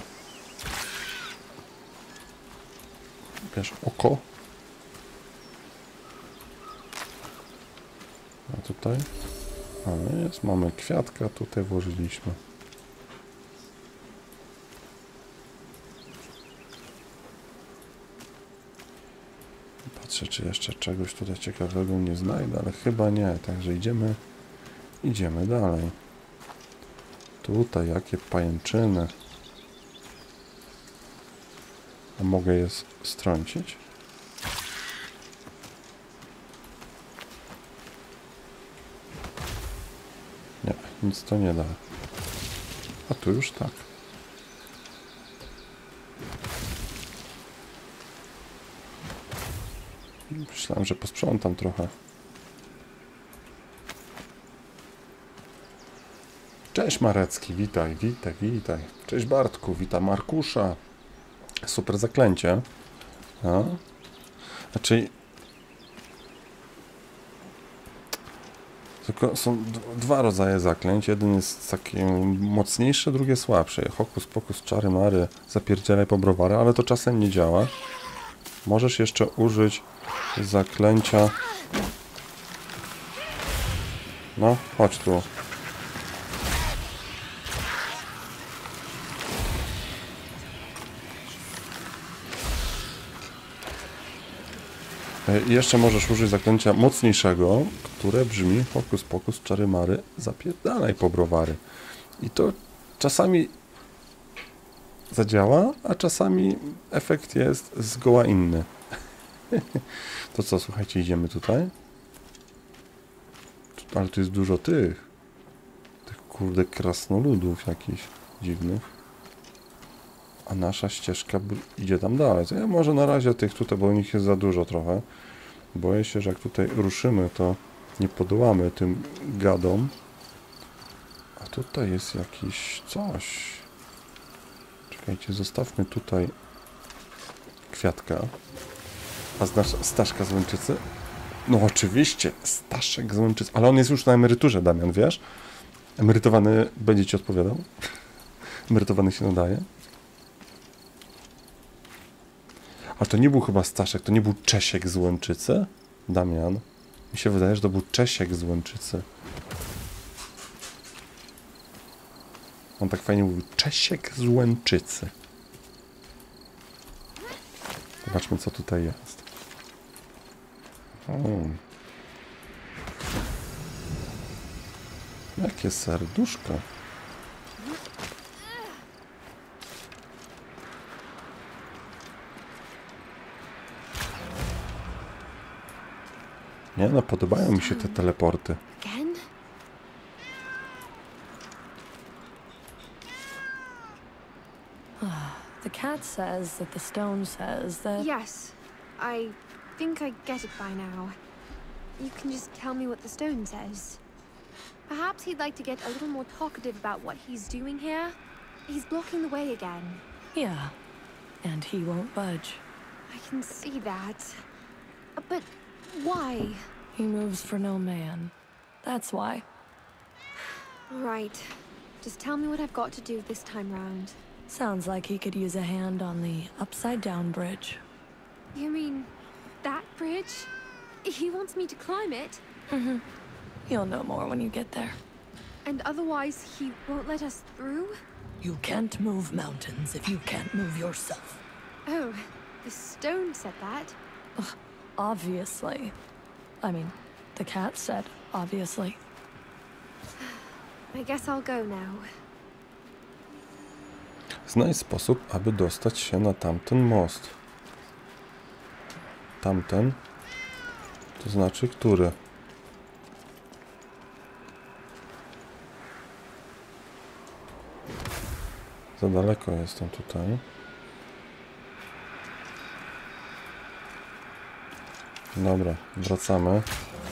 Wiesz, oko. A tutaj? A jest, mamy kwiatka, tutaj włożyliśmy. Patrzę, czy jeszcze czegoś tutaj ciekawego nie znajdę, ale chyba nie. Także idziemy, idziemy dalej. Tutaj jakie pajęczyny. A mogę je strącić? Nie, nic to nie da. A tu już tak. Myślałem, że posprzątam trochę. Cześć Marecki, witaj, witaj, witaj. Cześć Bartku, witam Markusza. Super zaklęcie. A? Znaczy... Tylko są dwa rodzaje zaklęć. Jeden jest taki mocniejszy, drugie słabsze. Hokus pokus, czary mary, zapierdzielaj po browary, ale to czasem nie działa. Możesz jeszcze użyć zaklęcia. No, chodź tu. I jeszcze możesz użyć zaklęcia mocniejszego, które brzmi hokus pokus czary mary, zapierdalaj po browary. I to czasami zadziała, a czasami efekt jest zgoła inny. To co, słuchajcie, idziemy tutaj. Ale tu jest dużo tych. Tych kurde krasnoludów jakichś dziwnych. A nasza ścieżka idzie tam dalej. To ja może na razie tych tutaj, bo nich jest za dużo trochę. Boję się, że jak tutaj ruszymy, to nie podołamy tym gadom. A tutaj jest jakiś coś. Czekajcie, zostawmy tutaj kwiatka. A znasz Staszka z Łęczycy? No oczywiście, Staszek z Łęczycy. Ale on jest już na emeryturze, Damian, wiesz? Emerytowany będzie ci odpowiadał? Emerytowany się nadaje? Ale to nie był chyba Staszek, to nie był Czesiek z Łęczycy? Damian? Mi się wydaje, że to był Czesiek z Łęczycy. On tak fajnie mówił, Czesiek z Łęczycy. Zobaczmy, co tutaj jest. O. Jakie serduszko. Nie no, podobają mi się te teleporty. Again? The cat says that the stone says that... Yes. I think I get it by now. You can just tell me what the stone says. Perhaps he'd like to get a little more talkative about what he's doing here. He's blocking the way again. Yeah, and he won't budge. I can see that. But why? He moves for no man. That's why. Right. Just tell me what I've got to do this time round. Sounds like he could use a hand on the upside-down bridge. You mean that bridge? He wants me to climb it? Mm-hmm. You'll know more when you get there. And otherwise, he won't let us through? You can't move mountains if you can't move yourself. Oh, the stone said that. Ugh, obviously. I mean, the cat said, obviously. I guess I'll go now. Znajdź sposób, aby dostać się na tamten most. Tamten? To znaczy, który? Za daleko jestem tutaj. Dobra, wracamy.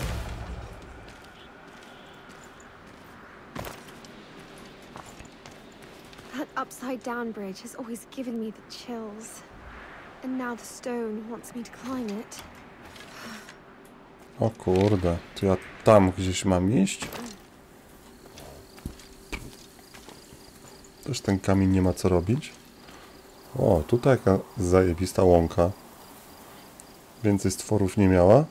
That upside-down bridge has always given me the chills. And now the stone wants me to climb it. O kurde, to ja tam gdzieś mam iść? Też ten kamień nie ma co robić. O, tutaj jaka zajebista łąka. Więcej stworów nie miała.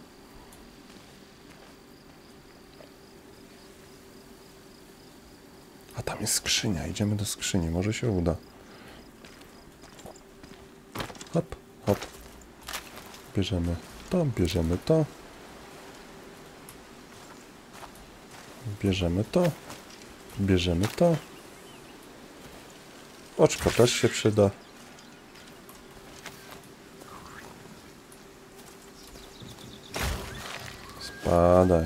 A tam jest skrzynia. Idziemy do skrzyni. Może się uda. Hop, hop. Bierzemy to, bierzemy to. Bierzemy to. Bierzemy to. Oczko też się przyda. Spadaj.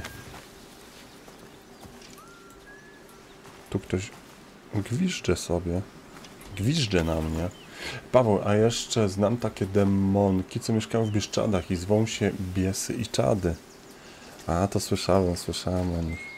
Tu ktoś gwizdże sobie. Gwizdże na mnie. Paweł, a jeszcze znam takie demonki, co mieszkają w Bieszczadach i zwą się Biesy i Czady. A, to słyszałem, słyszałem o nich.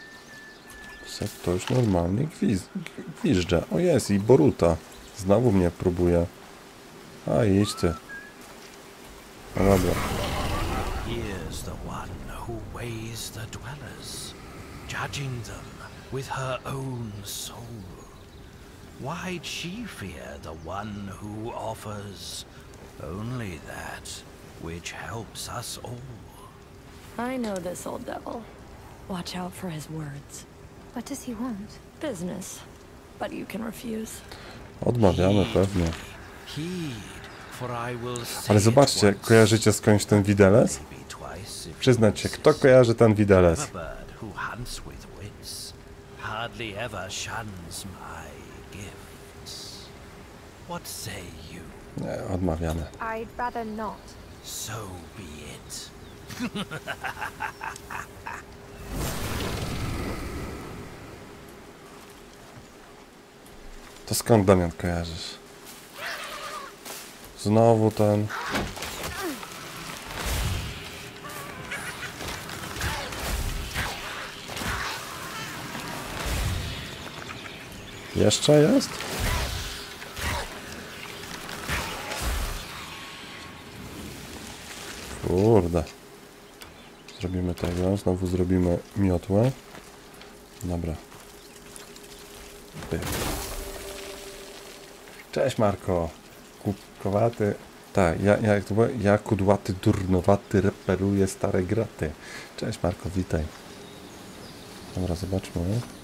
Ktoś normalnie gwiz gwizdże. O jest, i Boruta. Znowu mnie próbuje. A, idź ty. No dobra. Here's the one who weighs the dwellers, judging them with her own soul. Why'd she fear the one who offers only that which helps us all? I know this old devil. Watch out for his words. What does he want? Business. But you can refuse. Odmawiamy pewnie. Heed, Ale zobaczcie, kojarzycie skądś ten widelec? Przyznać się, kto kojarzy ten widelec? Nie, odmawiamy. I'd rather not. So be it. To skąd, Damian, kojarzysz? Znowu ten... Jeszcze jest? Kurde. Zrobimy tego, znowu zrobimy miotłę. Dobra. Pyk. Cześć, Marko. Kubkowaty. Tak, ja, ja, to było, ja kudłaty, durnowaty, reperuję stare graty. Cześć, Marko, witaj. Dobra, zobaczmy.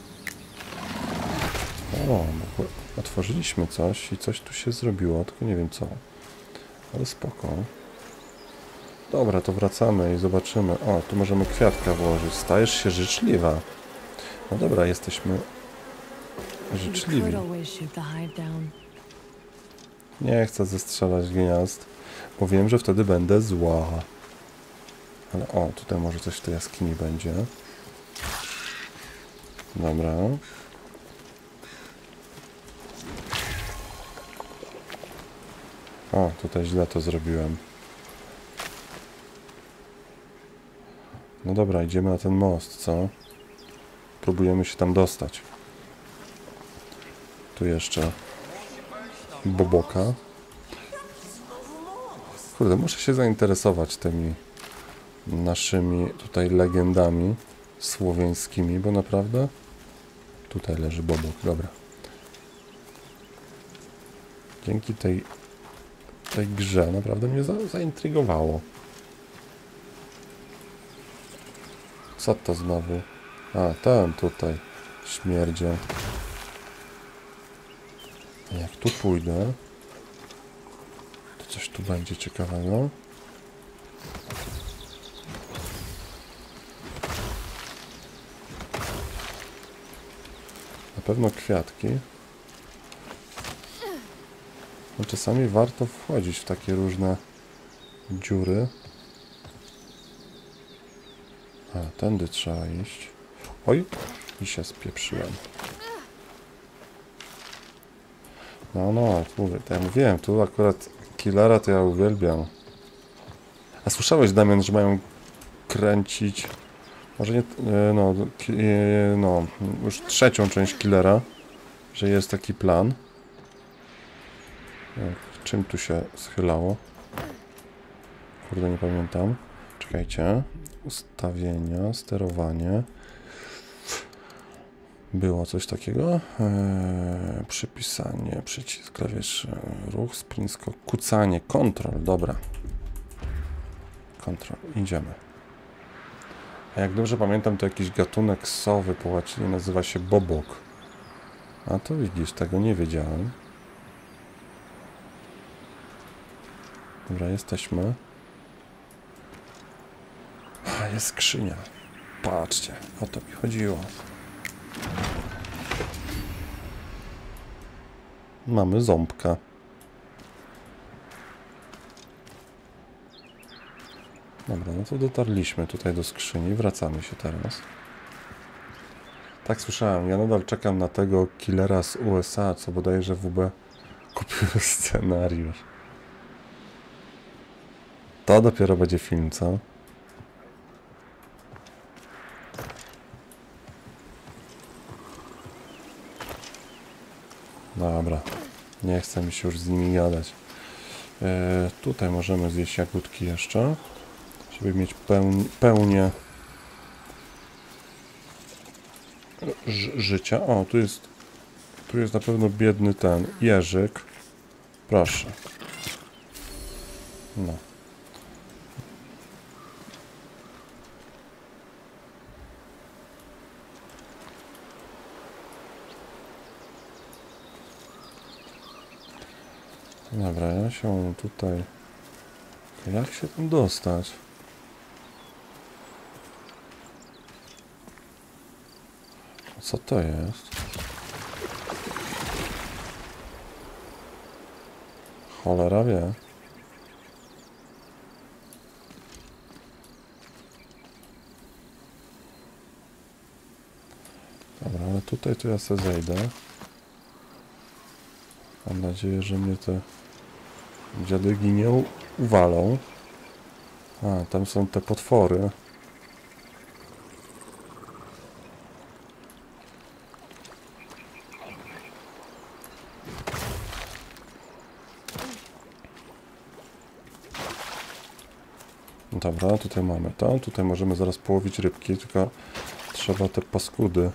O, otworzyliśmy coś i coś tu się zrobiło, tylko nie wiem co. Ale spoko. Dobra, to wracamy i zobaczymy. O, tu możemy kwiatka włożyć. Stajesz się życzliwa. No dobra, jesteśmy życzliwi. Nie chcę zestrzelać gniazd, bo wiem, że wtedy będę zła. Ale o, tutaj może coś w tej jaskini będzie. Dobra. O, tutaj źle to zrobiłem. No dobra, idziemy na ten most, co? Próbujemy się tam dostać. Tu jeszcze Boboka. Kurde, muszę się zainteresować tymi naszymi tutaj legendami słowiańskimi, bo naprawdę tutaj leży Bobok, dobra. Dzięki tej tej grze naprawdę mnie za, zaintrygowało. Co to znowu? A, ten tutaj śmierdzie. Jak tu pójdę, to coś tu będzie ciekawego. Na pewno kwiatki. No, czasami warto wchodzić w takie różne dziury. A, tędy trzeba iść. Oj, i się spieprzyłem. No, no, mówię, to ja mówiłem, tu akurat killera to ja uwielbiam. A słyszałeś, Damian, że mają kręcić, może nie, no, no, już trzecią część killera, że jest taki plan. Czym tu się schylało? Kurde, nie pamiętam. Czekajcie. Ustawienia, sterowanie. Było coś takiego? Eee, przypisanie, przycisk, klawisz, ruch, sprint, skok, kucanie, kontrol, dobra. Kontrol, idziemy. A jak dobrze pamiętam, to jakiś gatunek sowy po łacinie nazywa się bobok. A to widzisz, tego nie wiedziałem. Dobra, jesteśmy. A, jest skrzynia. Patrzcie, o to mi chodziło. Mamy ząbka. Dobra, no to dotarliśmy tutaj do skrzyni. Wracamy się teraz. Tak słyszałem, ja nadal czekam na tego killera z U S A, co bodajże W B kupił scenariusz. To dopiero będzie film, co? Dobra, nie chcę mi się już z nimi gadać. E, tutaj możemy zjeść jagódki jeszcze, żeby mieć pełni, pełnię ż życia. O, tu jest, tu jest na pewno biedny ten jeżyk. Proszę. No. Dobra, ja się tutaj... Jak się tam dostać? Co to jest? Cholera wie. Dobra, ale tutaj to ja se zejdę. Mam nadzieję, że mnie te dziadygi nie u- uwalą. A, tam są te potwory. Dobra, tutaj mamy to. Tutaj możemy zaraz połowić rybki, tylko trzeba te paskudy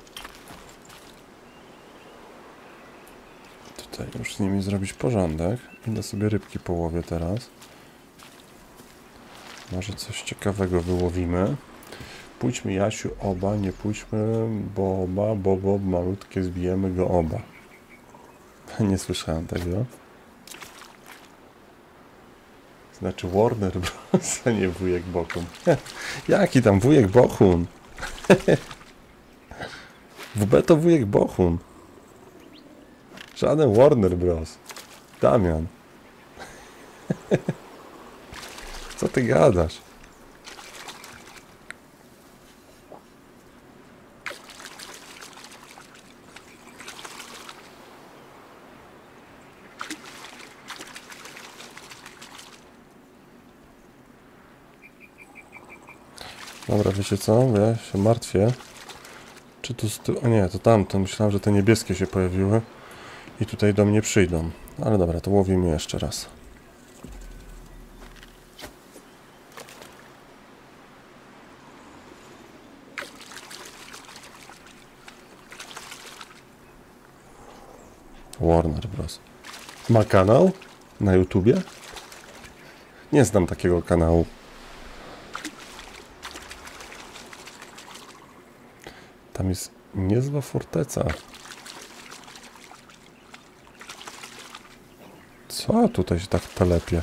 tutaj już z nimi zrobić porządek. Idę sobie rybki połowię teraz. Może coś ciekawego wyłowimy. Pójdźmy, Jasiu, oba, nie pójdźmy, bo oba, bo, bo malutkie, zbijemy go oba. Nie słyszałem tego. Znaczy Warner Bros, a nie wujek Bohun. Jaki tam wujek Bohun? W B to wujek Bohun. Żaden Warner Bros. Damian. Co ty gadasz? Dobra, wiecie co? Ja się martwię. Czy tu... O nie, to tamto. Myślałem, że te niebieskie się pojawiły i tutaj do mnie przyjdą. Ale dobra, to łowimy jeszcze raz. Warner Bros. Ma kanał na YouTubie? Nie znam takiego kanału. Tam jest niezła forteca. Co tutaj się tak telepie?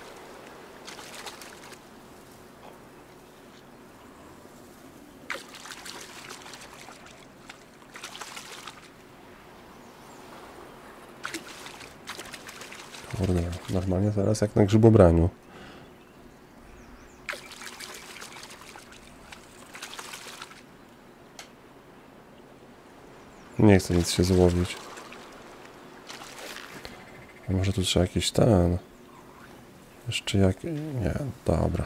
Kurde, normalnie teraz jak na grzybobraniu. Nie chcę nic się złowić. A może tu trzeba jakiś ten... Jeszcze jak... Nie, dobra.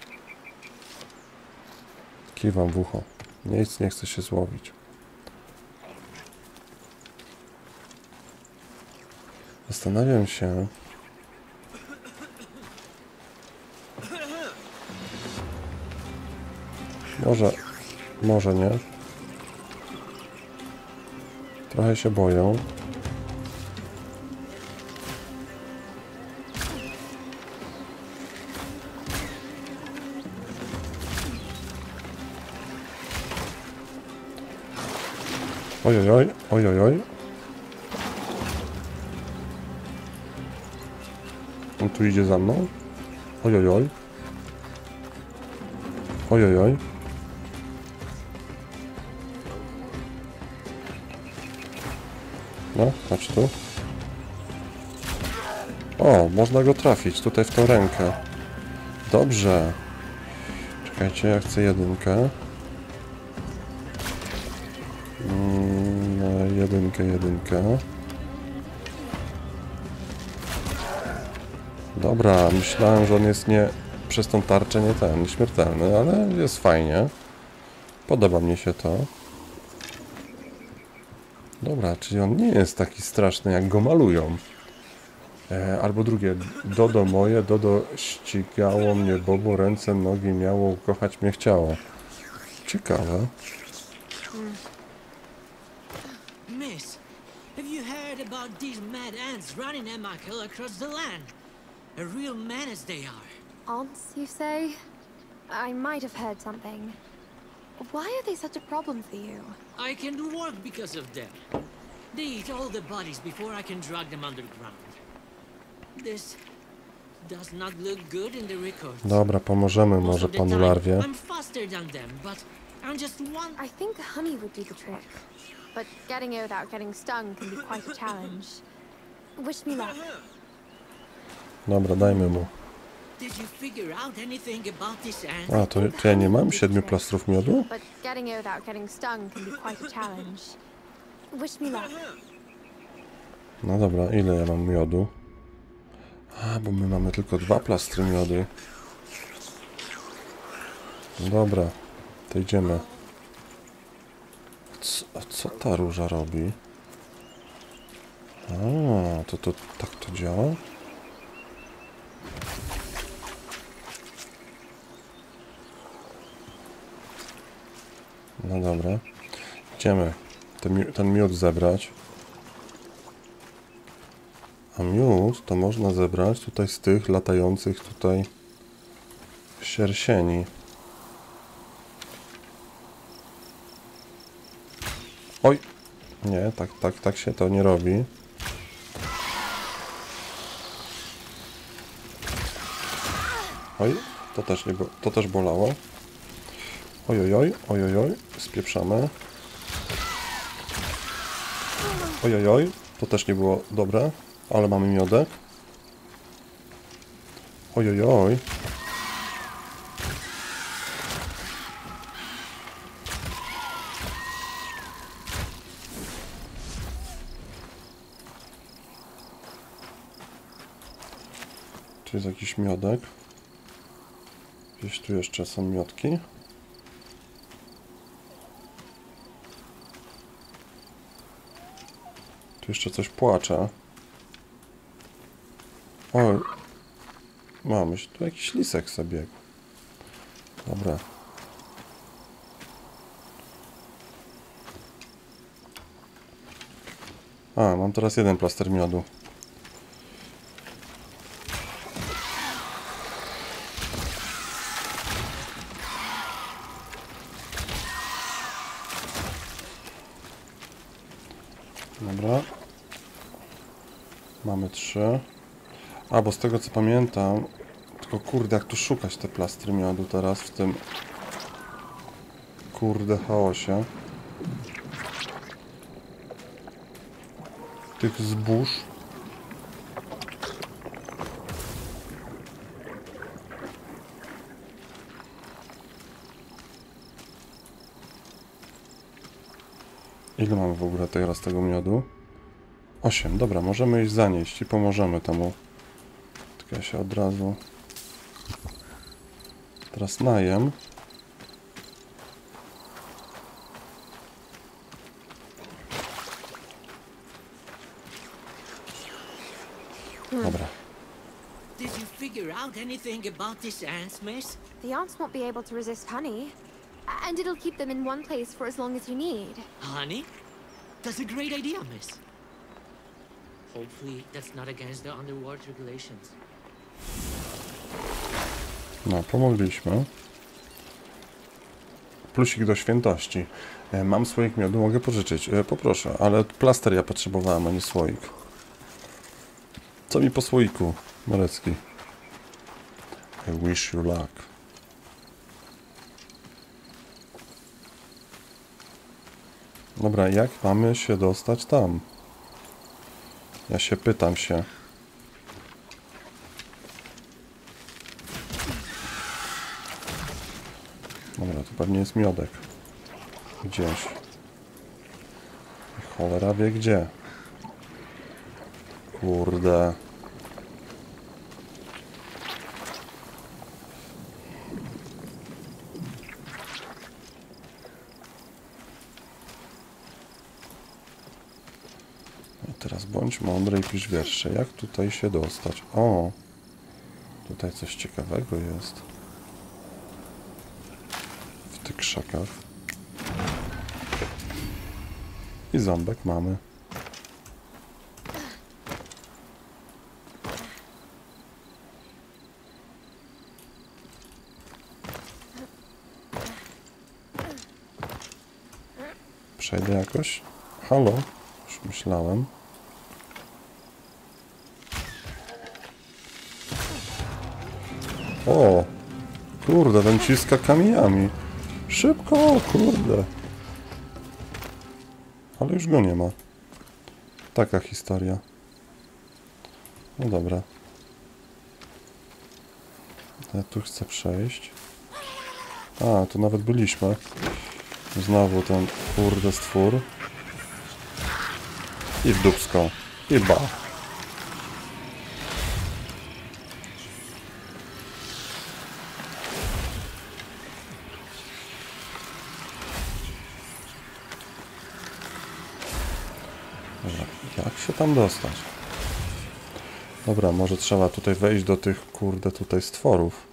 Kiwam w ucho. Nic nie chcę się złowić. Zastanawiam się... Może... Może nie. Trochę się boją. Ojojoj, ojojoj. On tu idzie za mną. Ojojoj. Ojojoj. No, patrz tu. O, można go trafić tutaj w tą rękę. Dobrze. Czekajcie, ja chcę jedynkę. Mm, jedynkę, jedynkę. Dobra, myślałem, że on jest nie... Przez tą tarczę nie ten, nieśmiertelny, ale jest fajnie. Podoba mi się to. Dobra, czyli on nie jest taki straszny, jak go malują. E, albo drugie. Dodo moje, Dodo ścigało mnie, Bobo ręce, nogi miało, kochać mnie chciało. Ciekawe. Miss, have you heard about these mad ants running Emrakul across the land? A real menace they are. Ants, you say? I might have heard something. Why are they such a problem for you? I can do work because of them. They eat all the bodies before I can drag them underground. This does not look good in the records. Dobra, pomożemy może panu larwie. I'm faster than them, but I'm just one. I think honey would do the trick, but getting it without getting stung can be quite a challenge. Wish me luck. Dobra, dajmy mu. Did you figure out anything about this ant? A, to, to ja nie mam siedmiu plastrów miodu? But getting it without getting stung can be quite a challenge. Wish me luck. No dobra, ile ja mam miodu? A, bo my mamy tylko dwa plastry miodu. Dobra, to idziemy. Co, co ta róża robi? A, to, to tak to działa? No dobra. Idziemy ten, ten miód zebrać. A miód to można zebrać tutaj z tych latających tutaj siersieni. Oj! Nie, tak, tak, tak się to nie robi. Oj, to też nie, to też bolało. Ojojoj, ojojoj, spieprzamy. Ojojoj, to też nie było dobre, ale mamy miodek. Ojojoj. Tu jest jakiś miodek. Gdzieś tu jeszcze są miodki. Tu jeszcze coś płacze. O, mamy tu jakiś lisek sobie. Dobra. A, mam teraz jeden plaster miodu. Dobra. Mamy trzy. A, bo z tego co pamiętam, tylko kurde, jak tu szukać te plastry miodu teraz w tym kurde chaosie. Tych zbóż. Ile mamy w ogóle teraz tego miodu? osiem. Dobra, możemy iść zanieść i pomożemy temu. Tylko ja się od razu teraz najem. Dobra. Did you figure out anything about these ants, miss? The ants won't be able to resist honey, and it'll keep them in one place for as long as you need. Honey? That's a great idea, miss. Hopefully that's not against the underwater regulations. No, pomogliśmy. Plusik do świętości. E, mam słoik miodu, mogę pożyczyć. E, poproszę, ale plaster ja potrzebowałem, a nie słoik. Co mi po słoiku, Morecki? I wish you luck. Dobra, jak mamy się dostać tam? Ja się pytam się. Dobra, to pewnie jest miodek. Gdzieś. Cholera wie gdzie. Kurde. A teraz bądź mądry i pisz wiersze. Jak tutaj się dostać? O! Tutaj coś ciekawego jest. W tych krzakach. I ząbek mamy. Przejdę jakoś? Halo? Już myślałem. O! Kurde, ten ciska kamieniami. Szybko, kurde. Ale już go nie ma. Taka historia. No dobra. Ja tu chcę przejść. A, tu nawet byliśmy. Znowu ten kurde stwór. I w dupsko. I ba. Dobra, jak się tam dostać? Dobra, może trzeba tutaj wejść do tych kurde tutaj stworów.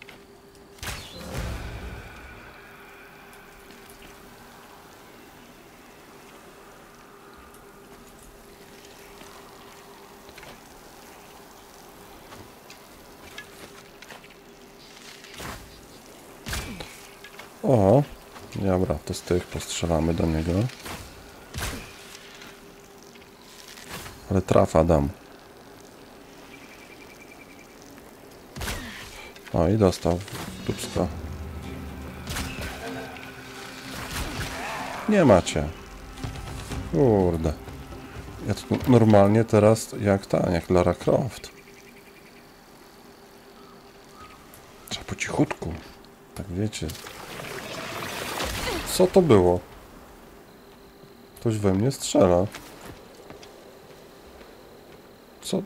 O, dobra, to z tych postrzelamy do niego. Ale trafa dam. O, i dostał w dupsko. Nie macie. Kurde. Ja tu normalnie teraz jak ta, jak Lara Croft. Trzeba po cichutku. Tak wiecie. Co to było? Ktoś we mnie strzela. Co?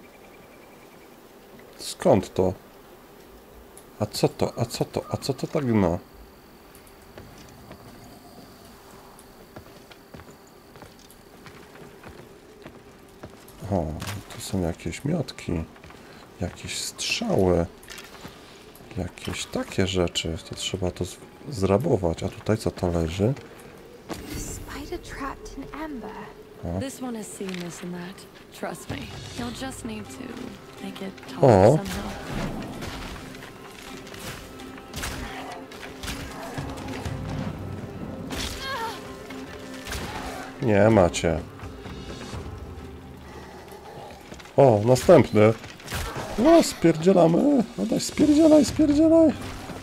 Skąd to? A co to? A co to? A co to tak gna? O, tu są jakieś miotki. Jakieś strzały. Jakieś takie rzeczy. To trzeba to zrabować. A tutaj co to leży? Spider trapped in amber. O. This one has seen this and that. Trust me. You'll just need to make it talk O. somehow. Nie macie. O, następny. O, spierdzielamy. O, daj, spierdzielaj, spierdzielaj.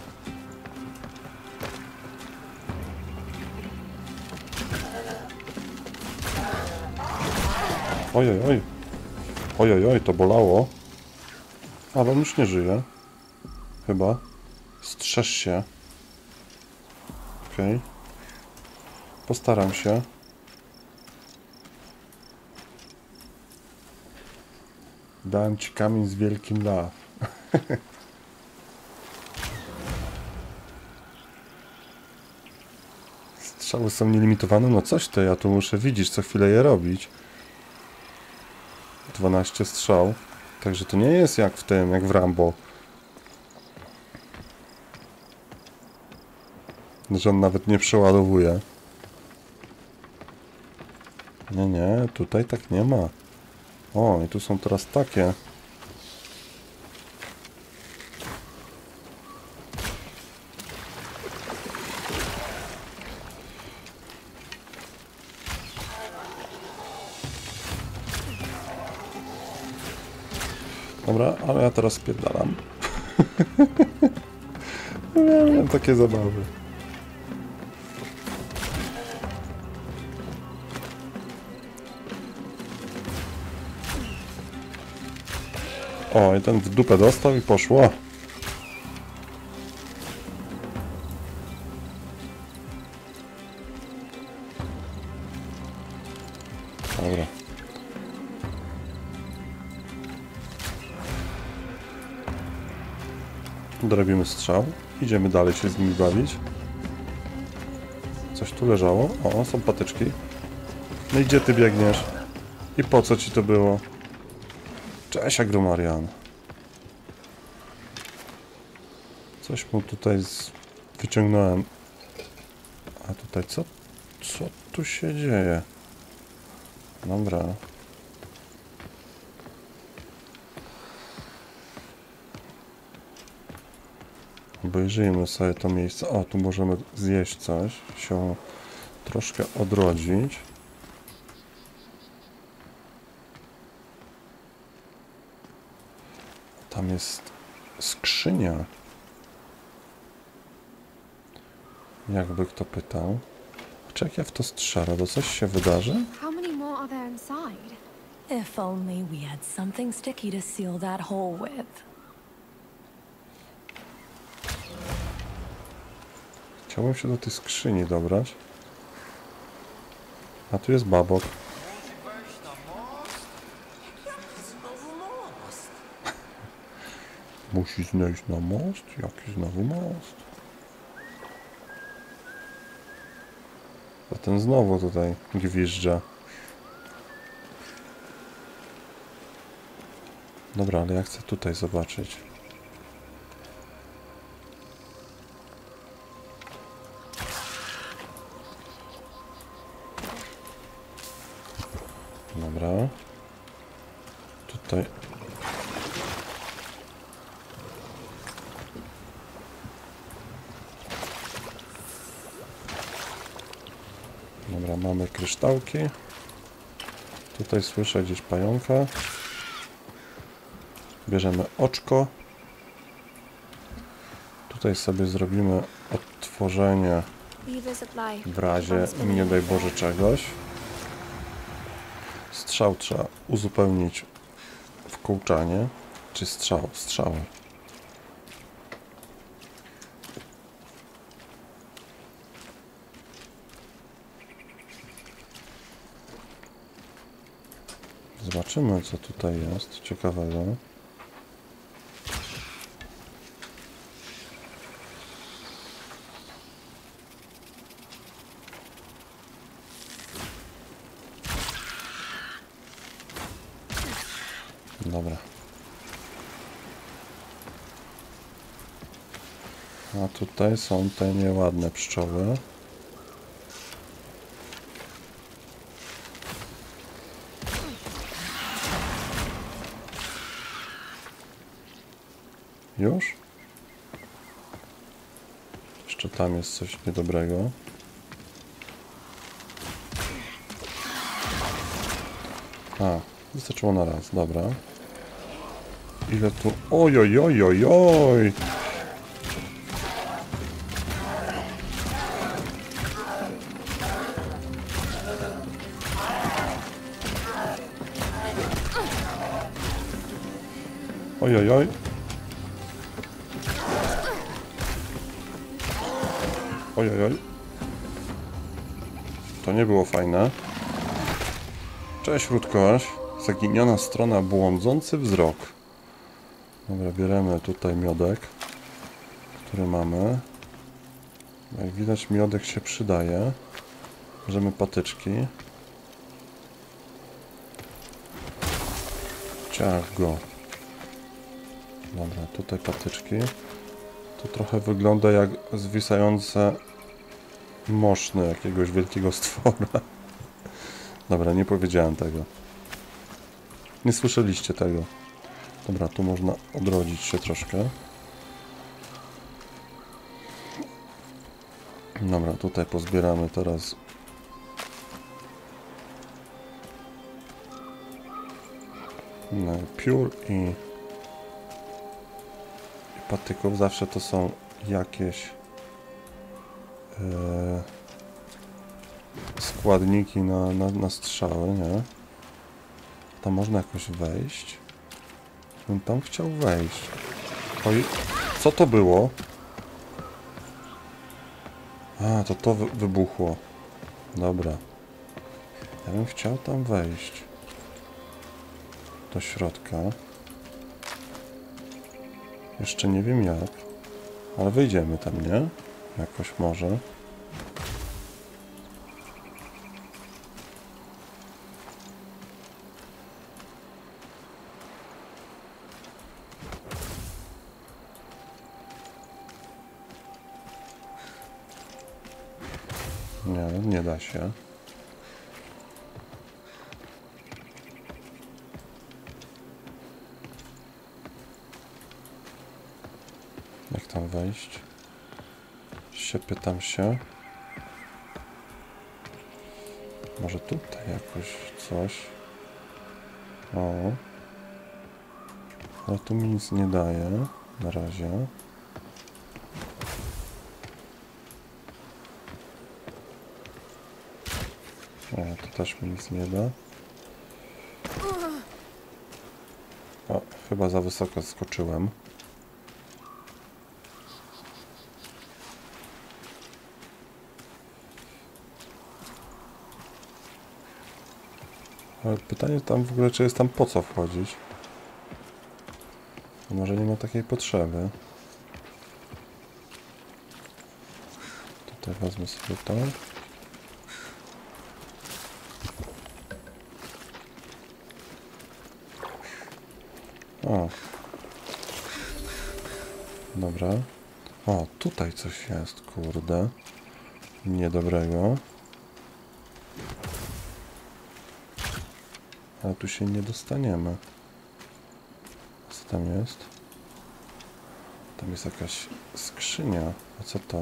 Ojoj, oj. Ojoj, oj, to bolało. Ale on już nie żyje. Chyba. Strzeż się. Okej. Okay. Postaram się. Dałem ci kamień z wielkim la. Strzały są nielimitowane. No coś to, ja tu muszę widzieć, co chwilę je robić. dwanaście strzał. Także to nie jest jak w tym, jak w Rambo. Że on nawet nie przeładowuje. Nie, nie, tutaj tak nie ma. O, i tu są teraz takie. Dobra, ale ja teraz spierdalam. Miałem takie zabawy. O, i ten w dupę dostał i poszło. Dobra. Dorobimy strzał. Idziemy dalej się z nimi bawić. Coś tu leżało. O, są patyczki. No i gdzie ty biegniesz? I po co ci to było? Cześć, Agromarian. Coś mu tutaj z... wyciągnąłem. A tutaj co? Co tu się dzieje? Dobra. Obejrzyjmy sobie to miejsce. O, tu możemy zjeść coś. Się troszkę odrodzić. Tam jest skrzynia. Jakby kto pytał. Czy jak ja w to strzelę, to coś się wydarzy? How many more are there inside? If only we had something sticky to seal that hole with. Chciałbym się do tej skrzyni dobrać. A tu jest babok. Musi znaleźć na most? Jaki znowu most? A ten znowu tutaj gwizdża. Dobra, ale ja chcę tutaj zobaczyć. Dobra. Tutaj. Dobra, mamy kryształki. Tutaj słyszę gdzieś pająka. Bierzemy oczko. Tutaj sobie zrobimy odtworzenie w razie, nie daj Boże, czegoś. Strzał trzeba uzupełnić w kołczanie. Czy strzał? Strzał. Zobaczymy, co tutaj jest ciekawego. Dobra. A tutaj są te nieładne pszczoły. Już? Jeszcze tam jest coś niedobrego. A, wystarczyło na raz, dobra. Ile tu... Oj, oj, oj, oj, oj! Oj, oj, oj. Oj, oj, oj. To nie było fajne. Cześć, Rutkoś. Zaginiona strona, błądzący wzrok. Dobra, bierzemy tutaj miodek, który mamy. Jak widać, miodek się przydaje. Bierzemy patyczki. Ciach go. Dobra, tutaj patyczki. To trochę wygląda jak zwisające moszny jakiegoś wielkiego stwora. Dobra, nie powiedziałem tego. Nie słyszeliście tego. Dobra, tu można odrodzić się troszkę. Dobra, tutaj pozbieramy teraz piór i, i patyków. Zawsze to są jakieś e, składniki na, na, na strzały, nie? Tam można jakoś wejść. Bym tam chciał wejść. Oj, co to było? A, to to wy wybuchło. Dobra. Ja bym chciał tam wejść. Do środka. Jeszcze nie wiem jak. Ale wyjdziemy tam, nie? Jakoś może. Nie, nie da się. Jak tam wejść? Się pytam się. Może tutaj jakoś coś. O. Ale tu mi nic nie daje. Na razie. Nie, to też mi nic nie da. O, chyba za wysoko skoczyłem. Ale pytanie tam w ogóle, czy jest tam po co wchodzić? Może nie ma takiej potrzeby. Tutaj wezmę sobie to. O. Dobra. O, tutaj coś jest, kurde. Niedobrego. Ale tu się nie dostaniemy. Co tam jest? Tam jest jakaś skrzynia. A co to?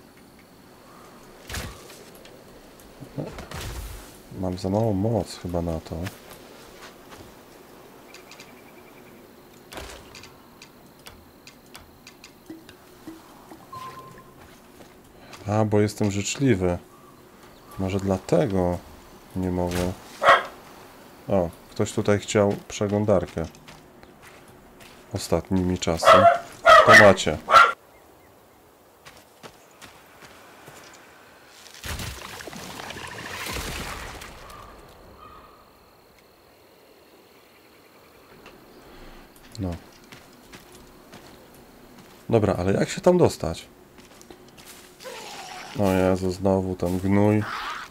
No. Mam za małą moc chyba na to. A, bo jestem życzliwy. Może dlatego nie mogę. O, ktoś tutaj chciał przeglądarkę. Ostatnimi czasy. To macie. No. Dobra, ale jak się tam dostać? O Jezu, znowu ten gnój.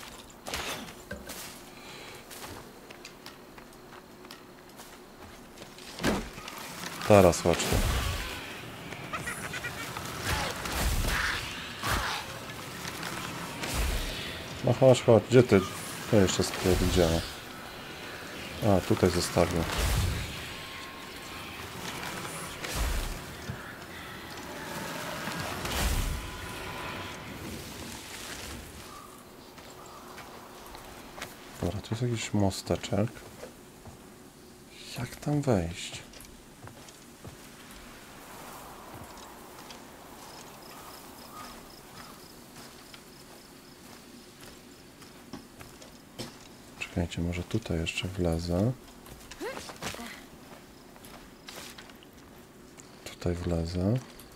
Teraz chodź tu. No chodź, chodź. Gdzie ty? To jeszcze spierdziała. A, tutaj zostawię. Dobra, tu jest jakiś mosteczek. Jak tam wejść? Czekajcie, może tutaj jeszcze wlezę. Tutaj wlezę.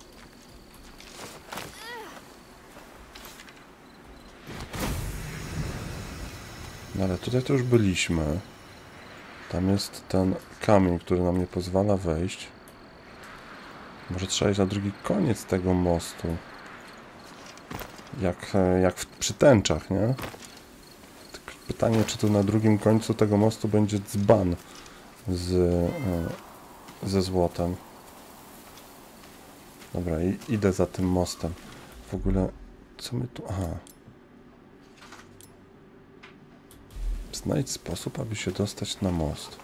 No ale tutaj to już byliśmy. Tam jest ten kamień, który nam nie pozwala wejść. Może trzeba iść na drugi koniec tego mostu. Jak, jak w, przy tęczach, nie? Tylko pytanie, czy tu na drugim końcu tego mostu będzie dzban z, ze złotem. Dobra, i idę za tym mostem. W ogóle, co my tu... Aha. Znajdź sposób, aby się dostać na most.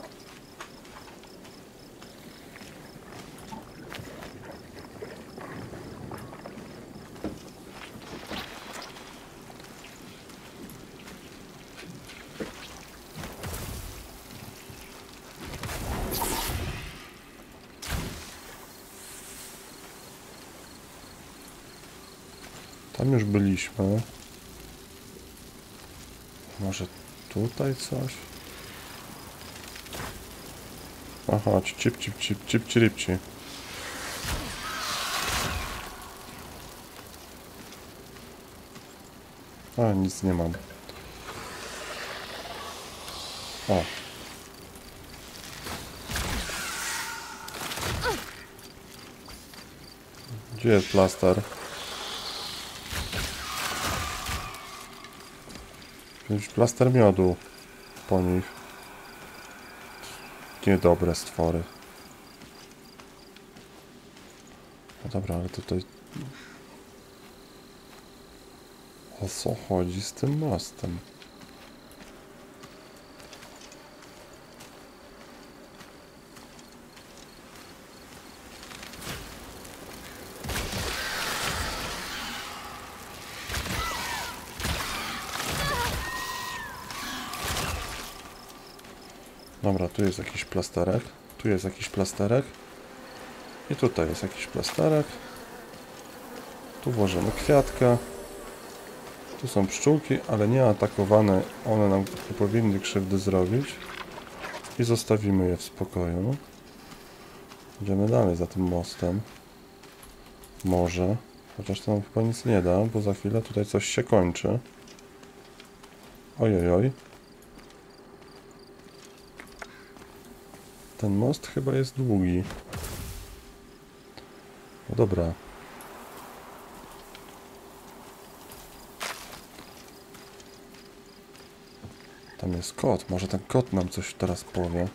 Tam już byliśmy. Może tutaj coś? Aha, cip, cip, cip, cip, ciripci. A, nic nie mam. O. Gdzie jest plaster? Już plaster miodu po nich. Niedobre stwory. No dobra, ale tutaj... O co chodzi z tym mostem? Dobra, tu jest jakiś plasterek, tu jest jakiś plasterek i tutaj jest jakiś plasterek. Tu włożymy kwiatka. Tu są pszczółki, ale nie atakowane. One nam nie powinny krzywdy zrobić. I zostawimy je w spokoju. Idziemy dalej za tym mostem. Może. Chociaż to nam chyba nic nie da, bo za chwilę tutaj coś się kończy. Ojojoj. Ten most chyba jest długi. No dobra. Tam jest kot. Może ten kot nam coś teraz powie.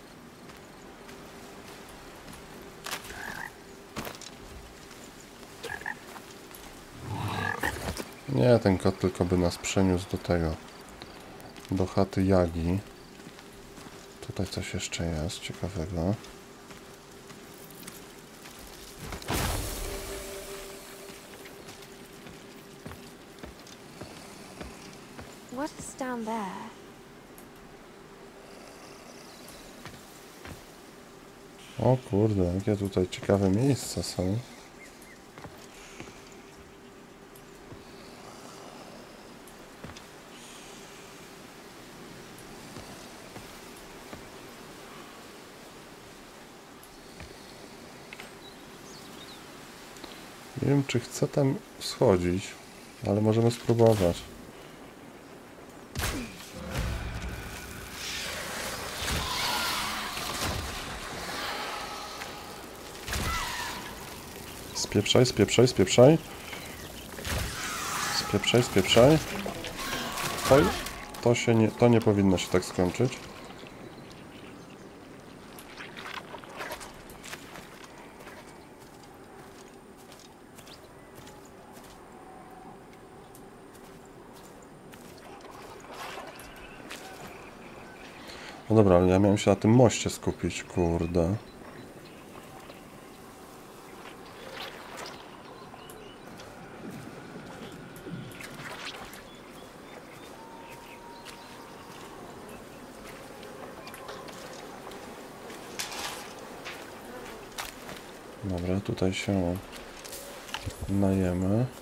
Nie, ten kot tylko by nas przeniósł do tego. Do chaty Jagi. Tutaj coś jeszcze jest ciekawego. What is down there? O kurde, jakie tutaj ciekawe miejsca są. Nie wiem, czy chcę tam schodzić, ale możemy spróbować. Spieprzaj, spieprzaj, spieprzaj. Spieprzaj, spieprzaj. Oj, to się nie, to nie powinno się tak skończyć. No dobra, ale ja miałem się na tym moście skupić, kurde. Dobra, tutaj się najemy.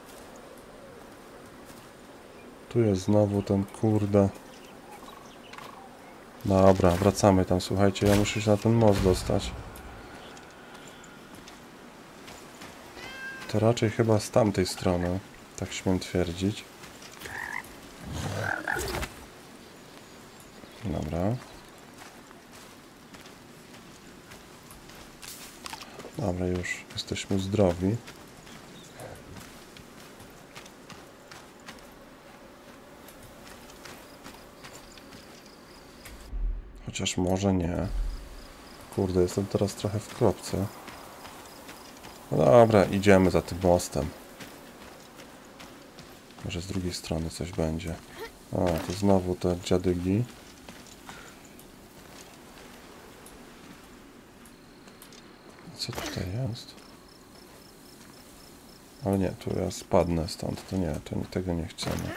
Tu jest znowu ten kurde. Dobra, wracamy tam, słuchajcie, ja muszę się na ten most dostać. To raczej chyba z tamtej strony, tak śmiem twierdzić. Dobra. Dobra, już jesteśmy zdrowi. Chociaż może nie. Kurde, jestem teraz trochę w kropce. No dobra, idziemy za tym mostem. Może z drugiej strony coś będzie. A, to znowu te dziadygi. Co tutaj jest? Ale nie, tu ja spadnę stąd. To nie, to tego nie chcemy.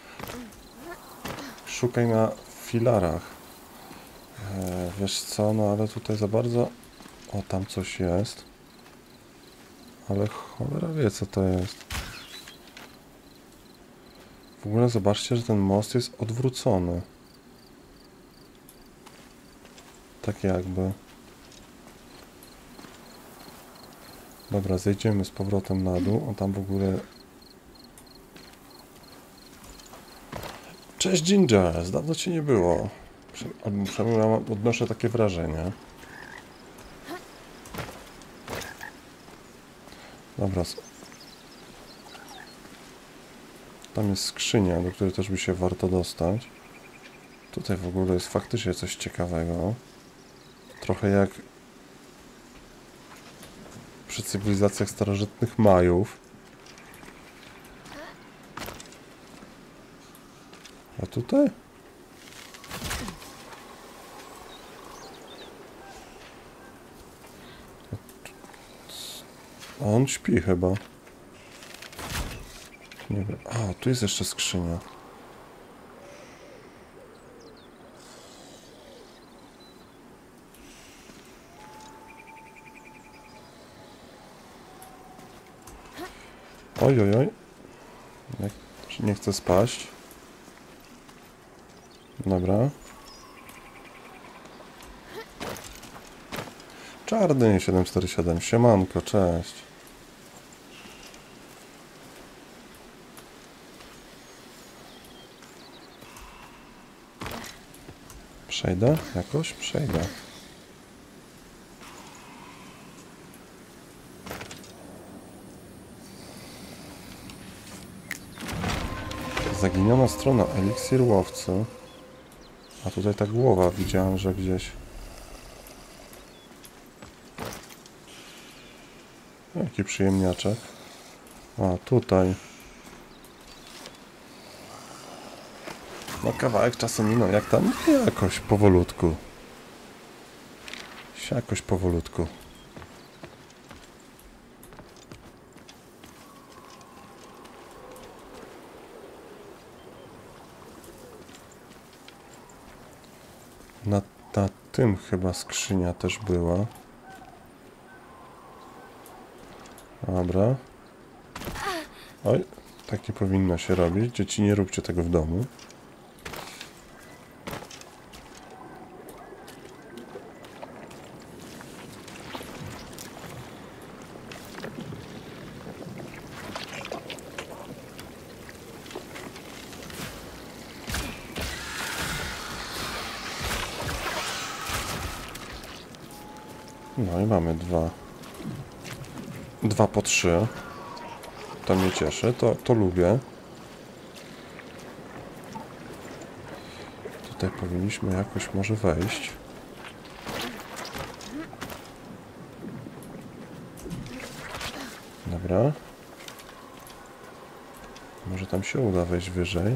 Szukaj na filarach. E, wiesz co, no ale tutaj za bardzo... O, tam coś jest. Ale cholera wie, co to jest. W ogóle zobaczcie, że ten most jest odwrócony. Tak jakby. Dobra, zejdziemy z powrotem na dół. O, tam w ogóle... Cześć Ginger! Dawno cię nie było. Albo przynajmniej odnoszę takie wrażenie. Dobra. Tam jest skrzynia, do której też by się warto dostać. Tutaj w ogóle jest faktycznie coś ciekawego. Trochę jak przy cywilizacjach starożytnych Majów. A tutaj? A on śpi chyba. Nie wiem. A, tu jest jeszcze skrzynia. Oj, oj, oj. Jak Nie chcę spaść. Dobra. Czarny siedem cztery siedem. Siemanko, cześć. Przejdę? Jakoś? Przejdę. Zaginiona strona, eliksir łowcy. A tutaj ta głowa, widziałem, że gdzieś... Jaki przyjemniaczek. A, tutaj. No kawałek czasu minął, jak tam? Jakoś powolutku. Jakoś powolutku. Na, na tym chyba skrzynia też była. Dobra. Oj, tak nie powinno się robić. Dzieci, nie róbcie tego w domu. No i mamy dwa. Dwa po trzy. To mnie cieszy, to, to lubię. Tutaj powinniśmy jakoś może wejść. Dobra. Może tam się uda wejść wyżej.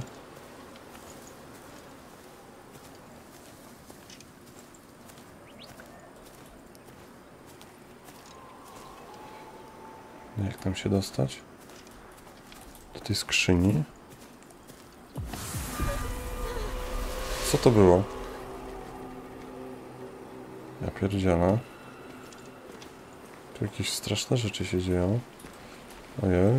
Jak tam się dostać? Do tej skrzyni. Co to było? Ja pierdzielę. Tu jakieś straszne rzeczy się dzieją. Ojej.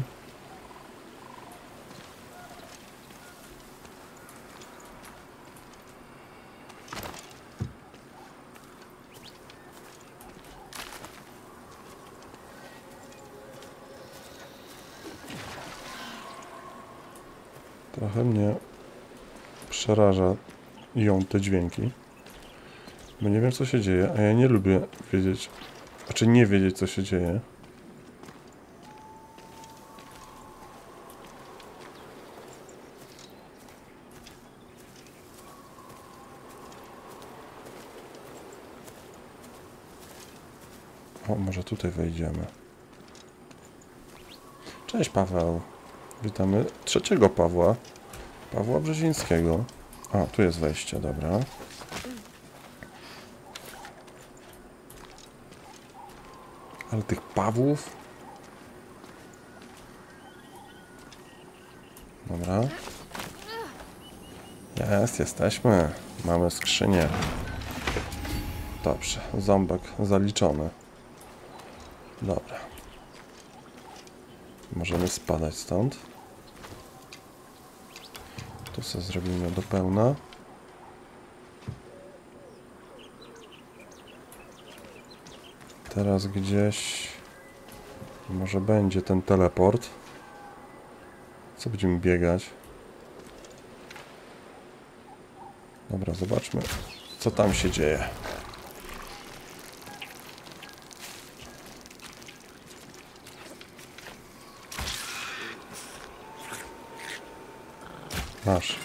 Trochę mnie przeraża ją te dźwięki, bo nie wiem, co się dzieje, a ja nie lubię wiedzieć, znaczy nie wiedzieć, co się dzieje. O, może tutaj wejdziemy. Cześć, Paweł. Witamy trzeciego Pawła. Pawła Brzezińskiego. A, tu jest wejście, dobra. Ale tych Pawłów... Dobra. Jest, jesteśmy. Mamy skrzynię. Dobrze, ząbek zaliczony. Dobra. Możemy spadać stąd. Tu sobie zrobimy do pełna. Teraz gdzieś może będzie ten teleport. Co będziemy biegać? Dobra, zobaczmy, co tam się dzieje. Masz.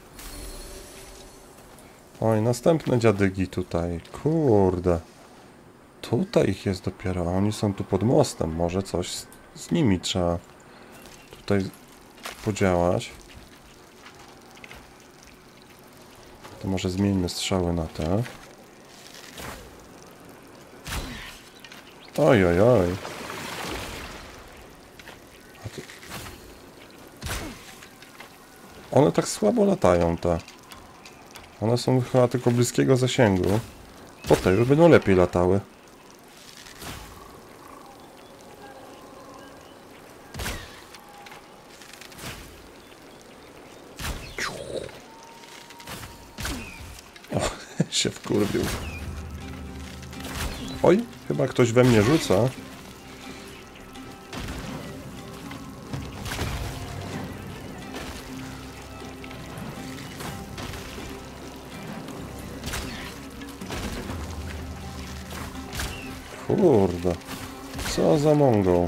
Oj, następne dziadygi tutaj. Kurde. Tutaj ich jest dopiero, a oni są tu pod mostem. Może coś z, z nimi trzeba tutaj podziałać. To może zmieńmy strzały na te. Oj, oj, oj. One tak słabo latają, te. One są chyba tylko bliskiego zasięgu. Potem już będą lepiej latały. się wkurwił. Oj, chyba ktoś we mnie rzuca. Kurde, co za mongol.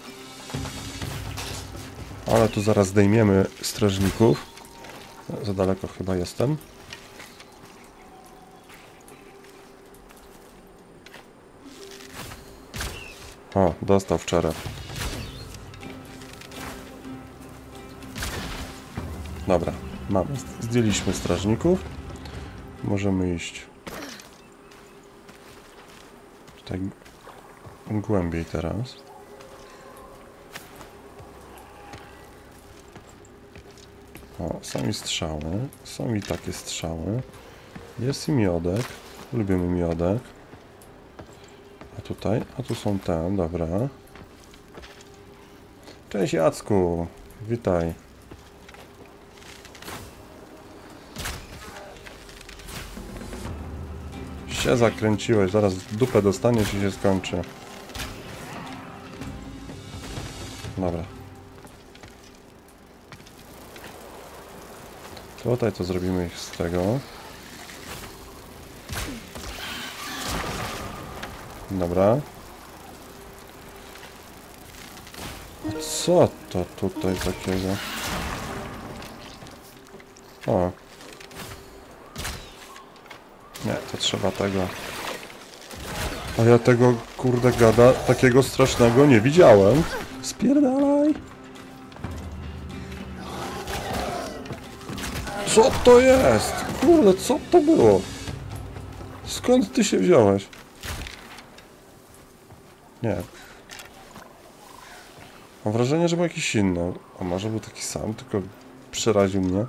Ale tu zaraz zdejmiemy strażników. Za daleko chyba jestem. O, dostał wczoraj. Dobra, mamy. Zdjęliśmy strażników. Możemy iść. Tak głębiej teraz. O, są i strzały. Są i takie strzały. Jest i miodek. Lubimy miodek. A tutaj? A tu są te, dobra. Cześć Jacku. Witaj. Się zakręciłeś, zaraz w dupę dostaniesz i się skończy. Dobra. Tutaj to zrobimy ich z tego. Dobra. Co to tutaj takiego? O. Nie, to trzeba tego. A ja tego, kurde gada, takiego strasznego nie widziałem. Spierdalaj. Co to jest? Kurde, co to było? Skąd ty się wziąłeś? Nie. Mam wrażenie, że był jakiś inny. A może był taki sam, tylko przeraził mnie.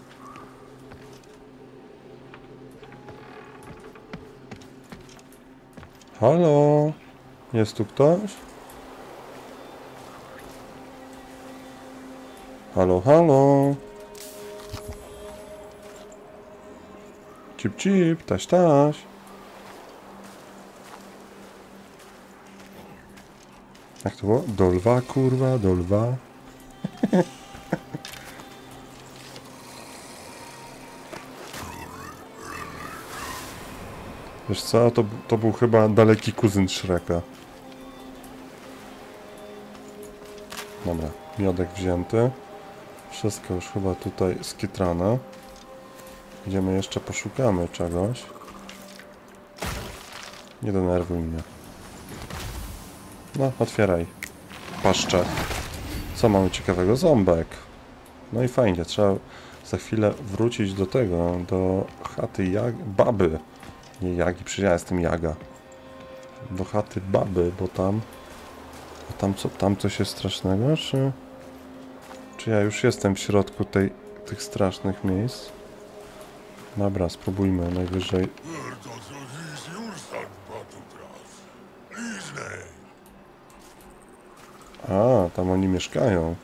Halo? Jest tu ktoś? Halo, halo? Cip, cip, taś, taś. Jak to było? Do lwa, kurwa, do lwa. Wiesz co, to, to był chyba daleki kuzyn Shreka. Dobra, miodek wzięty. Wszystko już chyba tutaj skitrane. Idziemy jeszcze, poszukamy czegoś. Nie denerwuj mnie. No, otwieraj. Paszczę. Co mamy ciekawego? Ząbek. No i fajnie, trzeba za chwilę wrócić do tego, do chaty jag... baby. Nie Jagi, przecież ja jestem Jaga. Do chaty baby, bo tam... A tam co? Tam coś jest strasznego, czy... Czy ja już jestem w środku tej, tych strasznych miejsc? Dobra, spróbujmy najwyżej. A, tam oni mieszkają.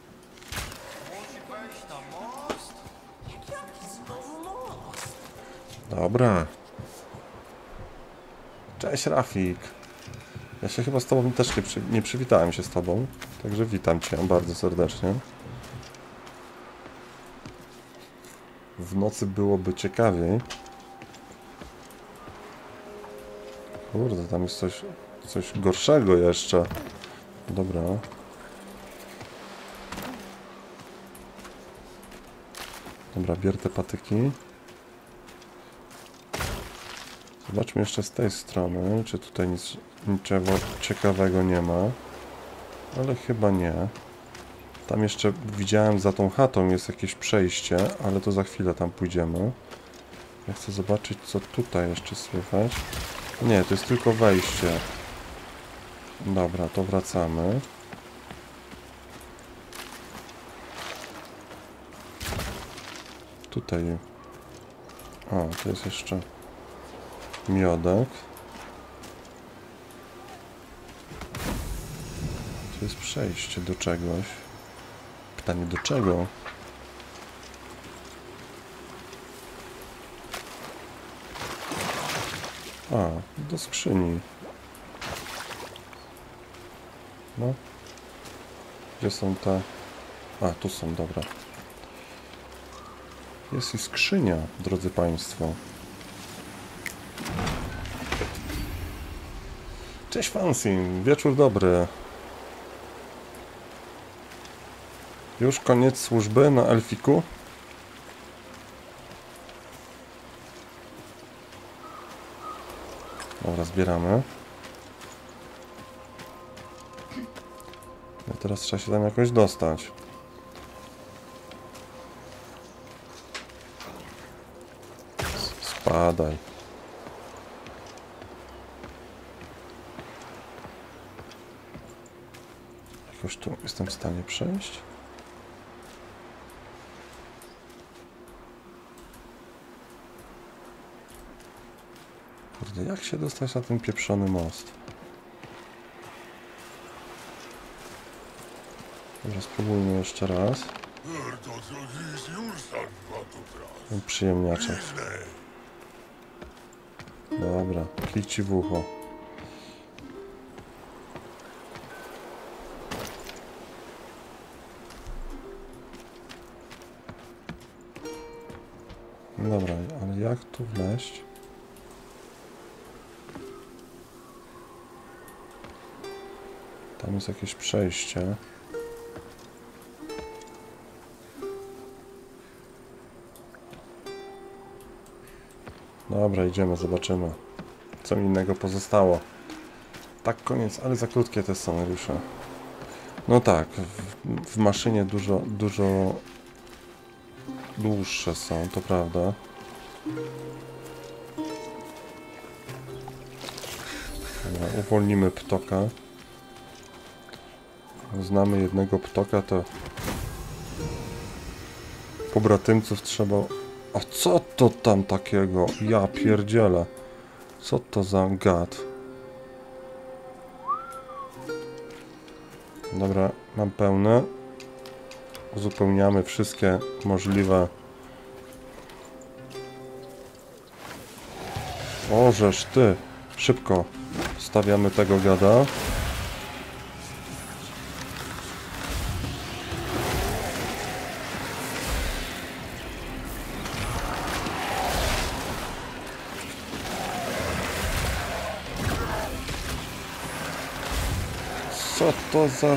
Dobra. Cześć Rafik. Ja się chyba z tobą też nie, przy, nie przywitałem się z tobą. Także witam cię bardzo serdecznie. W nocy byłoby ciekawiej. Kurde, tam jest coś, coś gorszego jeszcze. Dobra. Dobra, bier te patyki. Zobaczmy jeszcze z tej strony, czy tutaj nic niczego ciekawego nie ma. Ale chyba nie. Tam jeszcze widziałem, za tą chatą jest jakieś przejście, ale to za chwilę tam pójdziemy. Ja chcę zobaczyć, co tutaj jeszcze słychać. Nie, to jest tylko wejście. Dobra, to wracamy. Tutaj... O, to jest jeszcze miodek. To jest przejście do czegoś. Pytanie do czego? A, do skrzyni. No. Gdzie są te... A, tu są, dobra. Jest i skrzynia, drodzy Państwo. Cześć Fancy, wieczór dobry. Już koniec służby na Elfiku? Dobra, zbieramy. No teraz trzeba się tam jakoś dostać. Spadaj. Jakoś tu jestem w stanie przejść? Kurde, jak się dostać na ten pieprzony most? Dobra, spróbujmy jeszcze raz. Ten przyjemniaczek. Dobra, kij ci w ucho. Dobra, ale jak tu wleźć? Tam jest jakieś przejście. Dobra, idziemy, zobaczymy, co innego pozostało. Tak, koniec, ale za krótkie te scenariusze. No tak, w, w maszynie dużo, dużo dłuższe są, to prawda. Dobra, uwolnimy ptoka. Znamy jednego ptoka, to pobratymców trzeba... A co to tam takiego? Ja pierdzielę. Co to za gad? Dobra, mam pełne. Uzupełniamy wszystkie możliwe... O, żeż ty! Szybko stawiamy tego gada. Co to za...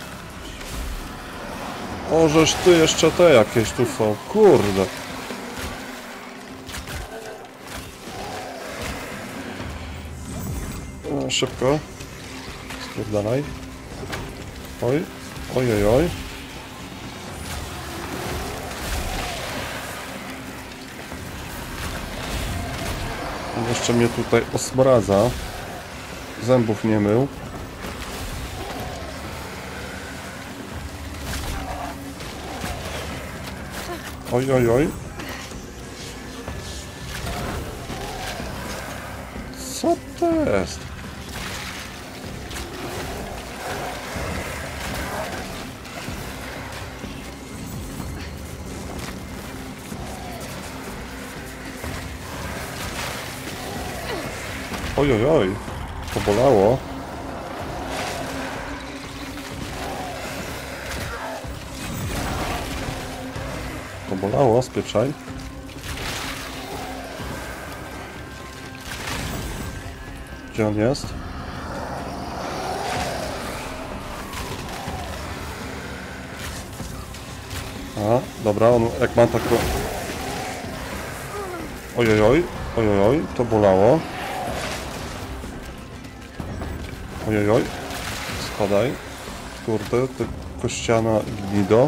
O, żeż ty, jeszcze te jakieś tu są, kurde. No, szybko. Spierdalaj. Oj, oj, oj, oj. Jeszcze mnie tutaj osmradza. Zębów nie mył. Oj, oj, oj. Co to jest? Oj, oj, oj. To bolało. To bolało, spieprzaj. Gdzie on jest? A, dobra, on jak ma taką... Ojojoj, ojojoj, to bolało. Ojojoj, spadaj. Kurde, ty kościana gnido.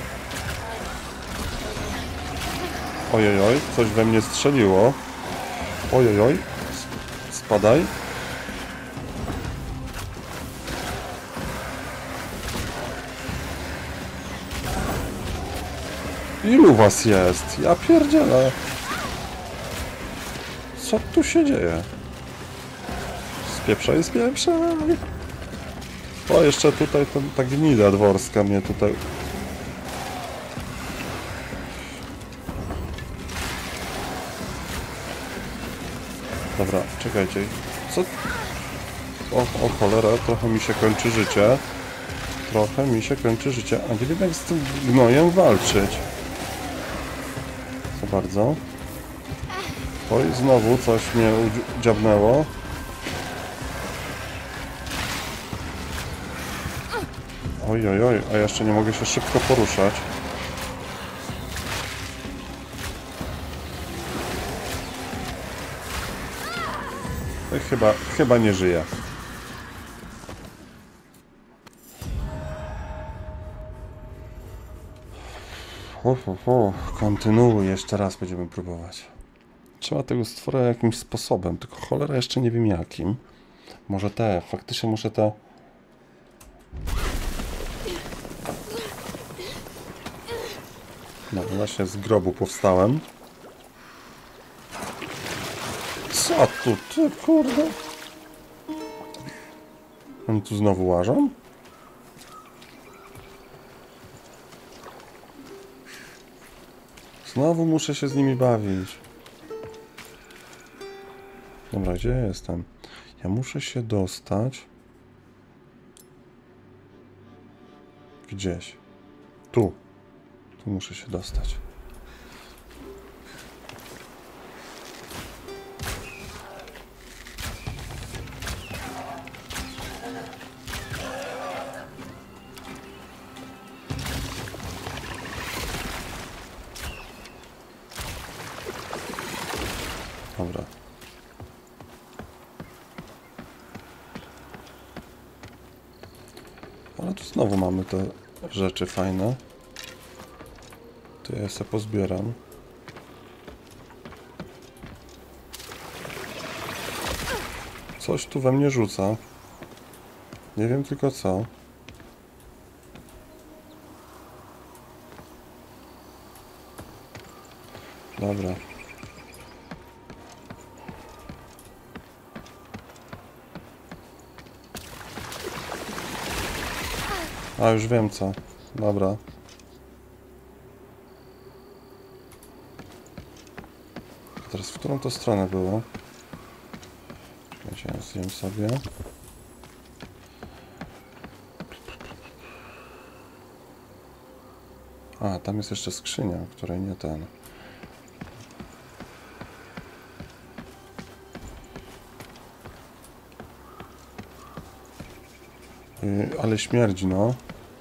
Ojojoj, coś we mnie strzeliło. Ojojoj, spadaj. Ilu was jest? Ja pierdzielę. Co tu się dzieje? Spieprzaj, spieprzaj. O, jeszcze tutaj ta, ta gnida dworska mnie tutaj... Dobra, czekajcie. Co? O, o cholera, trochę mi się kończy życie. Trochę mi się kończy życie. A nie wiem, jak z tym gnojem walczyć. Co bardzo. Oj, znowu coś mnie dziabnęło. Oj, oj, oj, a jeszcze nie mogę się szybko poruszać. Chyba, chyba nie żyje. O, o, o. Kontynuuj, jeszcze raz będziemy próbować. Trzeba tego stwora jakimś sposobem, tylko cholera jeszcze nie wiem jakim. Może te, faktycznie muszę te... No właśnie z grobu powstałem. Co tu, ty kurde? Oni tu znowu łażą? Znowu muszę się z nimi bawić. Dobra, gdzie ja jestem? Ja muszę się dostać... Gdzieś. Tu. Tu muszę się dostać. Dobra. Ale tu znowu mamy te rzeczy fajne. To ja sobie pozbieram. Coś tu we mnie rzuca. Nie wiem tylko co. Dobra. A, już wiem co. Dobra. Teraz w którą to stronę było? Ja zjem sobie. A, tam jest jeszcze skrzynia, w której nie ten. Yy, ale śmierdzi, no.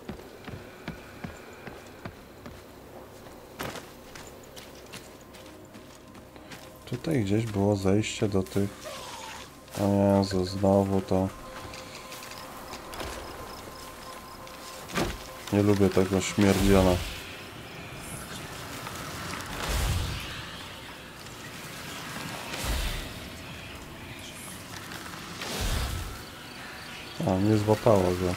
Tutaj gdzieś było zejście do tych... O Jezu, znowu to... Nie lubię tego śmierdziela. A, nie złapało go.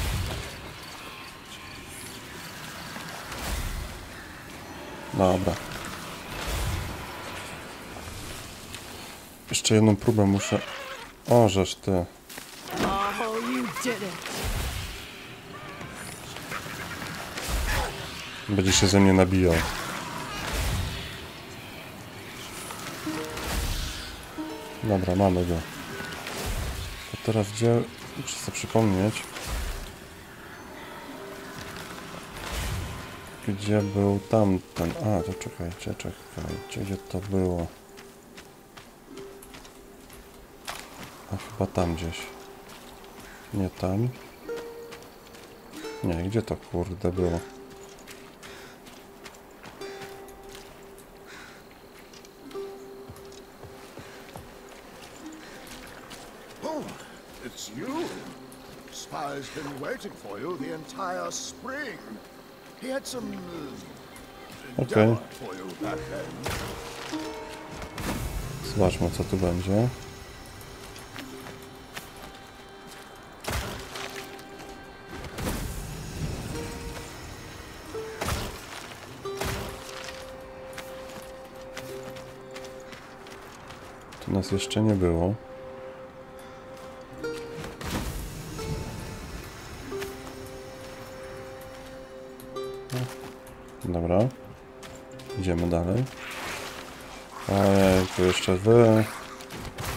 Dobra. Jeszcze jedną próbę muszę... O, żeż ty. Będzie się ze mnie nabijał. Dobra, mamy go. A teraz gdzie... Muszę sobie przypomnieć. Gdzie był tamten? A, to czekajcie, czekajcie. Gdzie to było? A chyba tam gdzieś. Nie tam. Nie, gdzie to kurde było? Oh, it's you. Spire's been waiting for you the entire spring. He had some uh, Okej. dinner for you back then. Zobaczmy, co tu będzie. Tu nas jeszcze nie było. Dobra. Idziemy dalej. Ojej, tu jeszcze wy.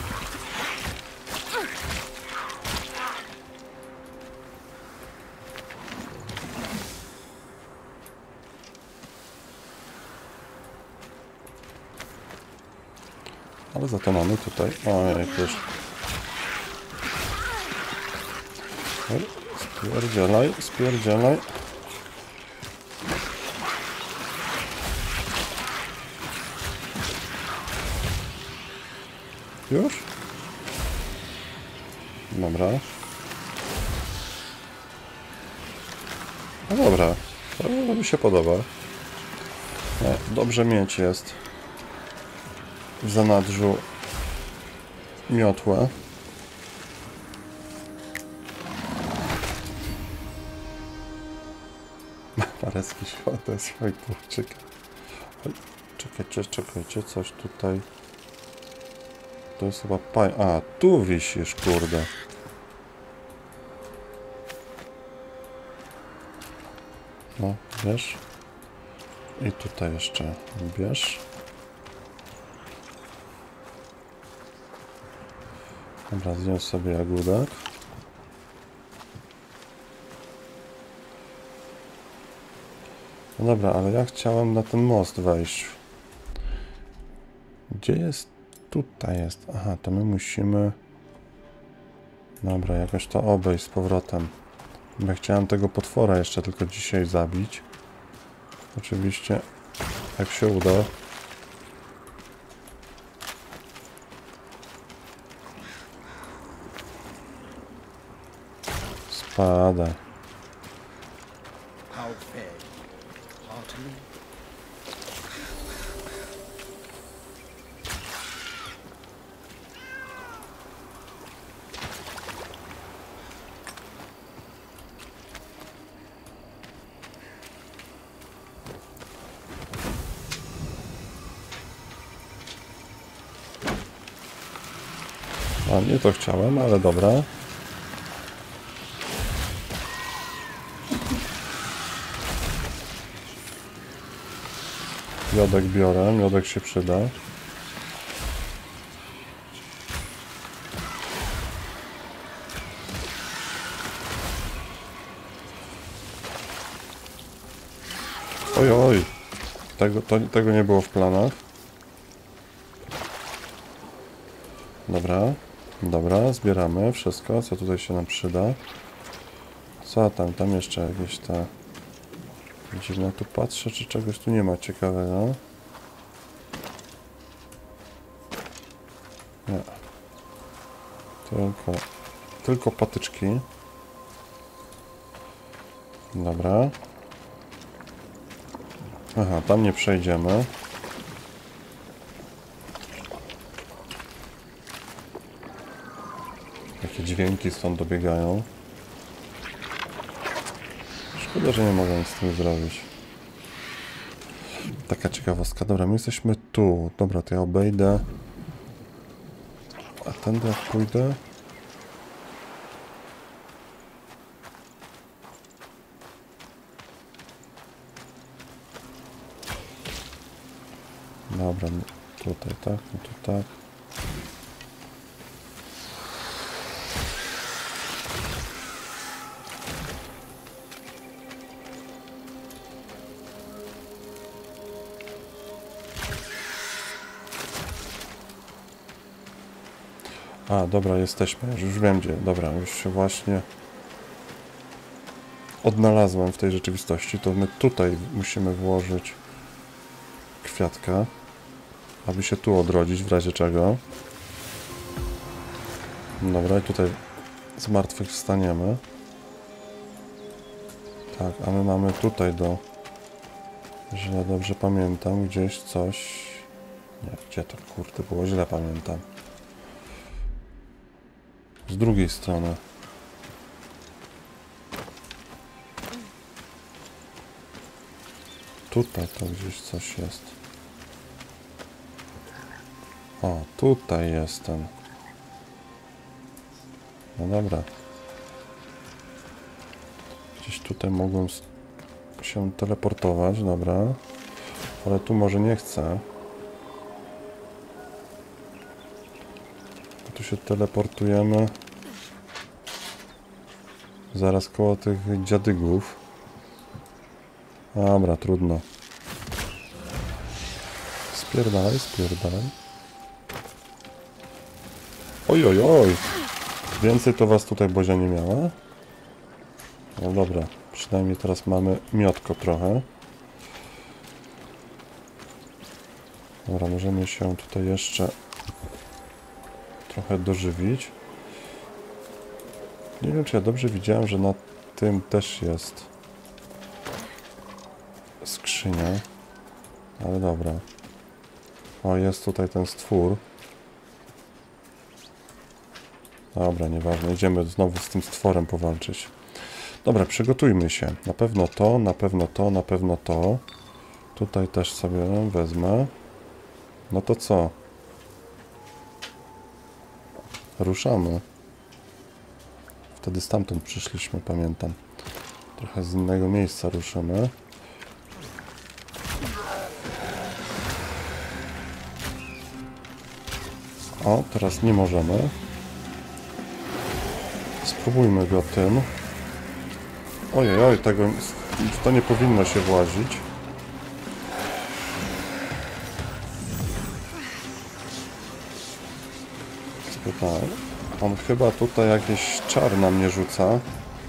Ale za to mamy tutaj... O, jakieś... Spierdzielaj, spierdzielaj. Już? Dobra. No dobra, to mi się podoba. Dobrze mieć jest w zanadrzu miotłę. Parecki świat, to jest fajny. Czekajcie, czekajcie, coś tutaj. To jest chyba paj... A, tu wisisz, kurde. No, bierz. I tutaj jeszcze bierz. Dobra, zjem sobie jagódek. No dobra, ale ja chciałem na ten most wejść. Gdzie jest? Tutaj jest. Aha, to my musimy... Dobra, jakoś to obejść z powrotem. Bo ja chciałem tego potwora jeszcze tylko dzisiaj zabić. Oczywiście, jak się uda. Spadaj. A nie to chciałem, ale dobra. Miodek biorę, miodek się przyda. Oj, oj. Tego, to, tego nie było w planach. Dobra. Dobra, zbieramy wszystko, co tutaj się nam przyda. Co tam? Tam jeszcze jakieś te... Dziwne, tu patrzę, czy czegoś tu nie ma ciekawego. Nie. Tylko... Tylko patyczki. Dobra. Aha, tam nie przejdziemy. Jakie dźwięki stąd dobiegają. Szkoda, że nie mogę nic z tym zrobić. Taka ciekawostka. Dobra, my jesteśmy tu. Dobra, to ja obejdę. A tędy jak pójdę? Dobra, tutaj tak, no tu tak. A, dobra, jesteśmy. Już, już wiem gdzie. Dobra, już się właśnie odnalazłem w tej rzeczywistości. To my tutaj musimy włożyć kwiatka, aby się tu odrodzić w razie czego. Dobra, i tutaj z martwych wstaniemy. Tak, a my mamy tutaj do... Źle dobrze pamiętam, gdzieś coś... Nie, gdzie to kurde było? Źle pamiętam. Z drugiej strony. Tutaj to gdzieś coś jest. O, tutaj jestem. No dobra. Gdzieś tutaj mogłem się teleportować, dobra. Ale tu może nie chcę. Tu się teleportujemy. Zaraz koło tych dziadygów. Dobra, trudno. Spierdalaj, spierdalaj. Oj, oj, oj. Więcej to was tutaj Bozia nie miała. No dobra, przynajmniej teraz mamy miotko trochę. Dobra, możemy się tutaj jeszcze trochę dożywić. Nie wiem, czy ja dobrze widziałem, że na tym też jest skrzynia. Ale dobra. O, jest tutaj ten stwór. Dobra, nieważne. Idziemy znowu z tym stworem powalczyć. Dobra, przygotujmy się. Na pewno to, na pewno to, na pewno to. Tutaj też sobie wezmę. No to co? Ruszamy. Wtedy stamtąd przyszliśmy, pamiętam. Trochę z innego miejsca ruszymy. O, teraz nie możemy. Spróbujmy go tym. Ojej, oj, tego, to nie powinno się włazić. Tak. On chyba tutaj jakiś czar na mnie rzuca.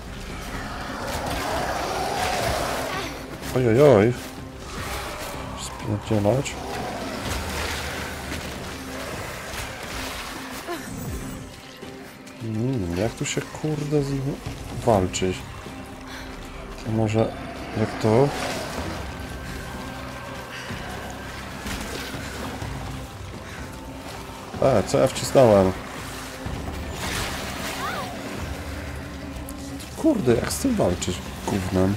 Ojej, oj. Spierdzielać. Hmm, jak tu się kurde z... walczyć? To może jak to? E, co ja wcisnąłem? Kurde, jak z tym walczyć, gównem?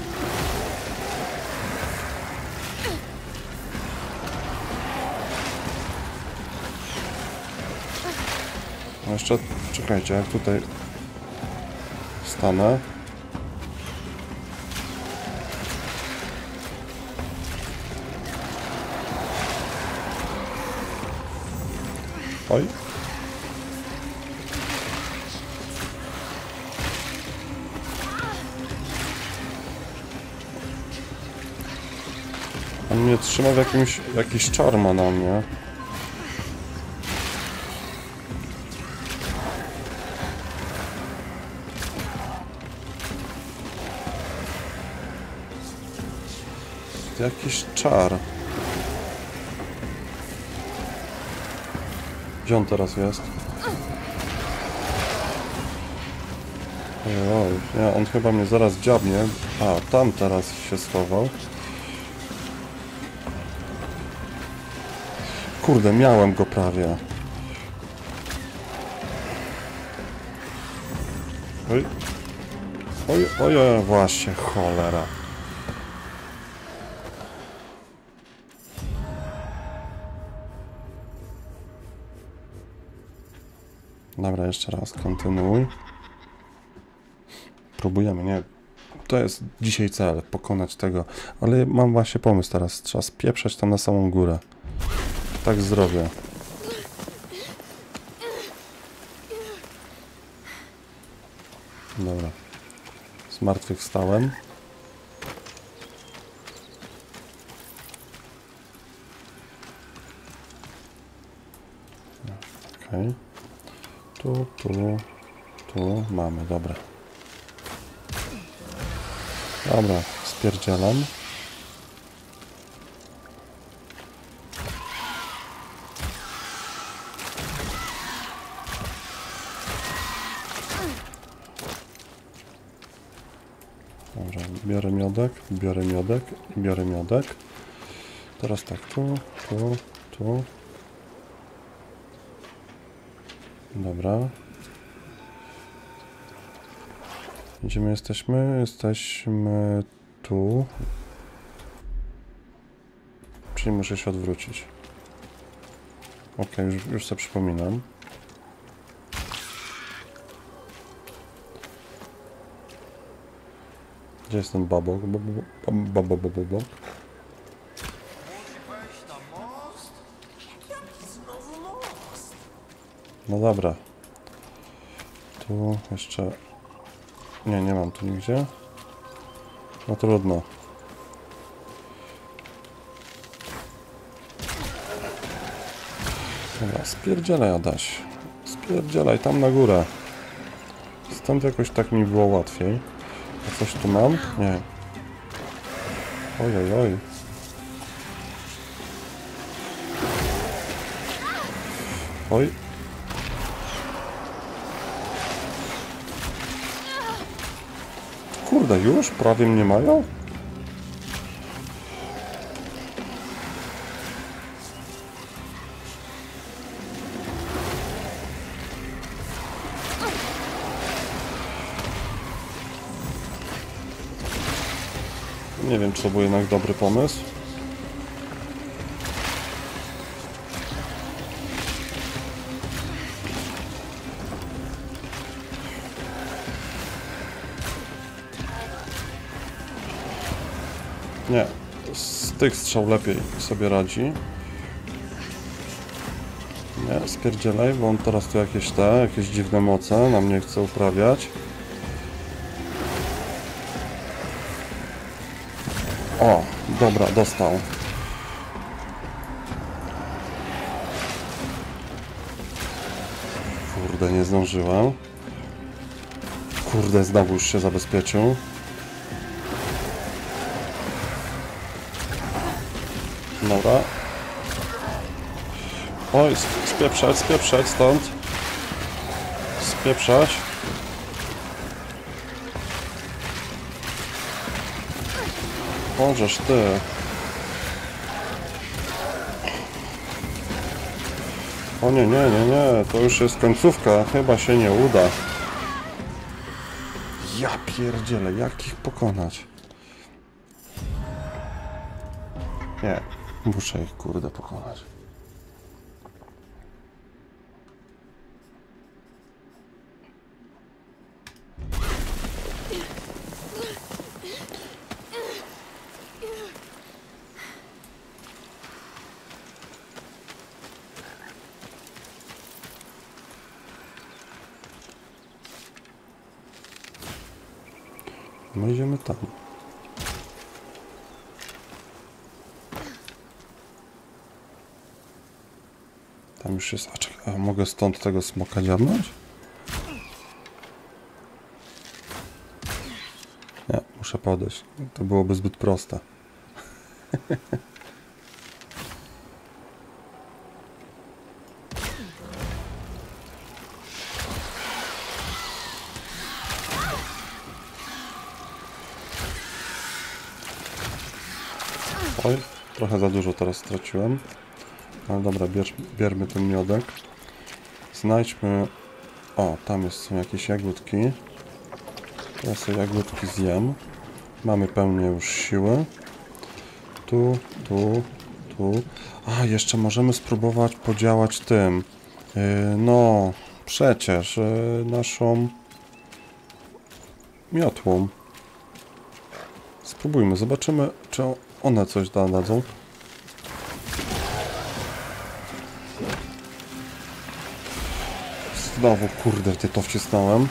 No jeszcze, czekajcie, jak tutaj stanę. Oj. On mnie trzyma w jakimś... jakiś czar ma na mnie. Jakiś czar. Gdzie on teraz jest? Oj, nie, on chyba mnie zaraz dziabnie. A, tam teraz się schował. Kurde, miałem go prawie. Oj. Oj, oj, oj, właśnie, cholera. Dobra, jeszcze raz, kontynuuj. Próbujemy, nie? To jest dzisiaj cel, pokonać tego. Ale mam właśnie pomysł teraz. Trzeba spieprzać tam na samą górę. Tak zrobię. Dobra. Zmartwychwstałem. Okej. Okay. Tu, tu, tu mamy, dobra. Dobra, spierdzielam. Dobra, biorę miodek, biorę miodek, biorę miodek. Teraz tak, tu, tu, tu. Dobra. Gdzie my jesteśmy? Jesteśmy tu. Czyli muszę się odwrócić. Ok, już, już sobie przypominam. Gdzie jest ten babok? Babok. No dobra. Tu jeszcze... Nie, nie mam tu nigdzie. No trudno. Dobra, spierdzielaj, Adaś. Pierdzielaj tam na górę. Stąd jakoś tak mi było łatwiej. A coś tu mam? Nie. Oj, oj, oj. Oj. Kurde, już? Prawie mnie mają? Nie wiem, czy to był jednak dobry pomysł. Nie, z tych strzał lepiej sobie radzi. Nie, spierdzielaj, bo on teraz tu jakieś te, jakieś dziwne moce na mnie chce uprawiać. O, dobra, dostał. Kurde, nie zdążyłem. Kurde, znowu już się zabezpieczył. Dobra. Oj, spieprzać, spieprzać stąd. Spieprzać. Możesz ty. O nie, nie, nie, nie, to już jest końcówka, chyba się nie uda. Ja pierdzielę, jak ich pokonać? Nie, muszę ich kurde pokonać. No idziemy tam. Tam już jest... A, czekaj, a mogę stąd tego smoka dziabnąć? Nie, muszę podejść. To byłoby zbyt proste. Oj, trochę za dużo teraz straciłem. Ale dobra, bierz, bierzmy ten miodek. Znajdźmy... O, tam jest, są jakieś jagódki. Ja sobie jagódki zjem. Mamy pełnię już siły. Tu, tu, tu. A, jeszcze możemy spróbować podziałać tym. Yy, no, przecież yy, naszą miotłą. Spróbujmy, zobaczymy, czy one coś da, dadzą. Znowu, kurde, ty to wcisnąłem.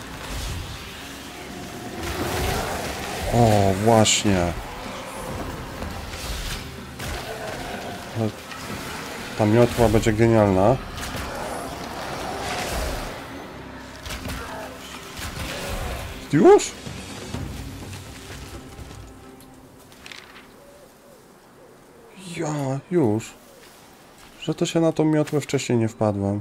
O, właśnie. Ta miotła będzie genialna. Już? Ja, już. Że to się na tą miotłę wcześniej nie wpadłem.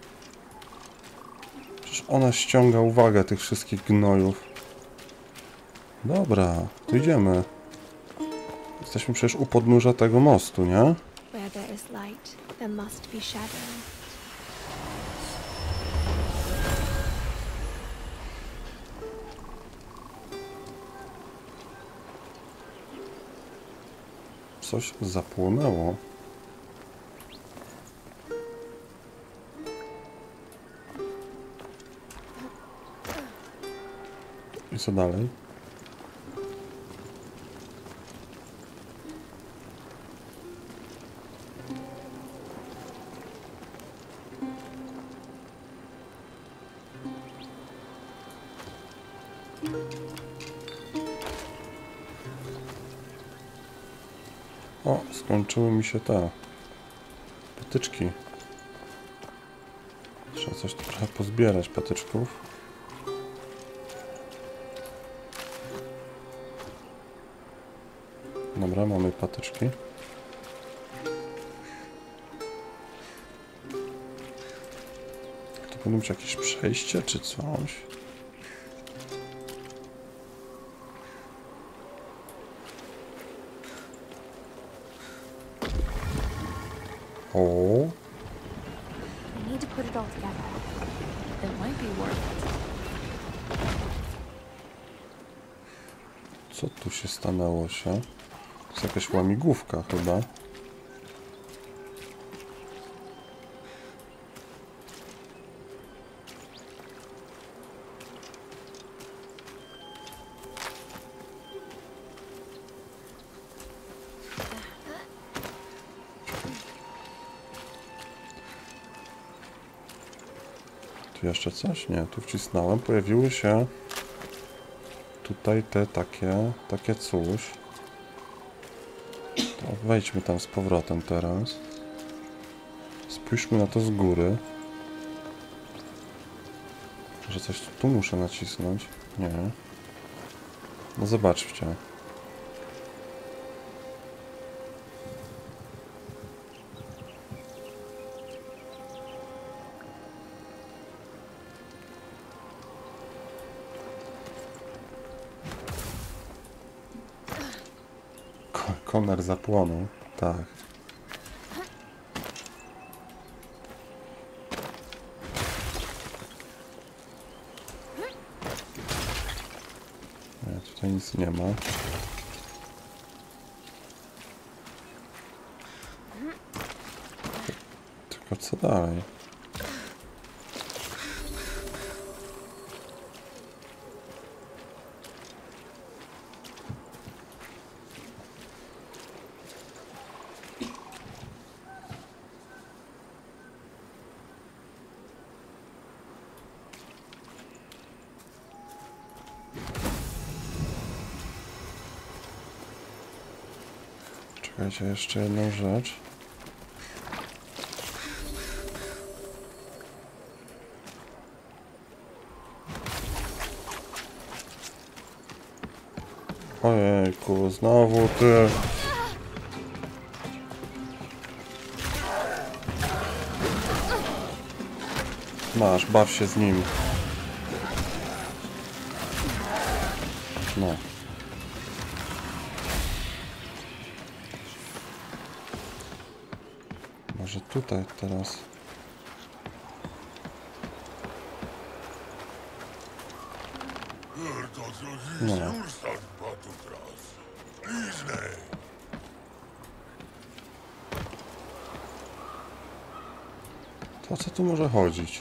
Przecież ona ściąga uwagę tych wszystkich gnojów. Dobra, to idziemy. Jesteśmy przecież u podnóża tego mostu, nie? Where there is light, there must be shadow. Coś zapłonęło. I co dalej? O, skończyły mi się te potyczki. Trzeba coś tu trochę pozbierać patyczków. Dobra, mamy patyczki. Tu powinno być jakieś przejście czy coś. O. I need to put it all together. It might be worth it. Co tu się stanęło się? To jest jakaś łamigłówka chyba. Tu jeszcze coś? Nie, tu wcisnąłem. Pojawiły się tutaj te takie, takie coś. To wejdźmy tam z powrotem teraz. Spójrzmy na to z góry. Że coś tu muszę nacisnąć? Nie. No zobaczcie. Konar zapłonął. Tak. Nie, tutaj nic nie ma. Tylko co dalej? Czekajcie, jeszcze jedną rzecz. Ojejku, znowu ty. Masz, baw się z nim. No. Może tutaj teraz. No. To o co tu może chodzić?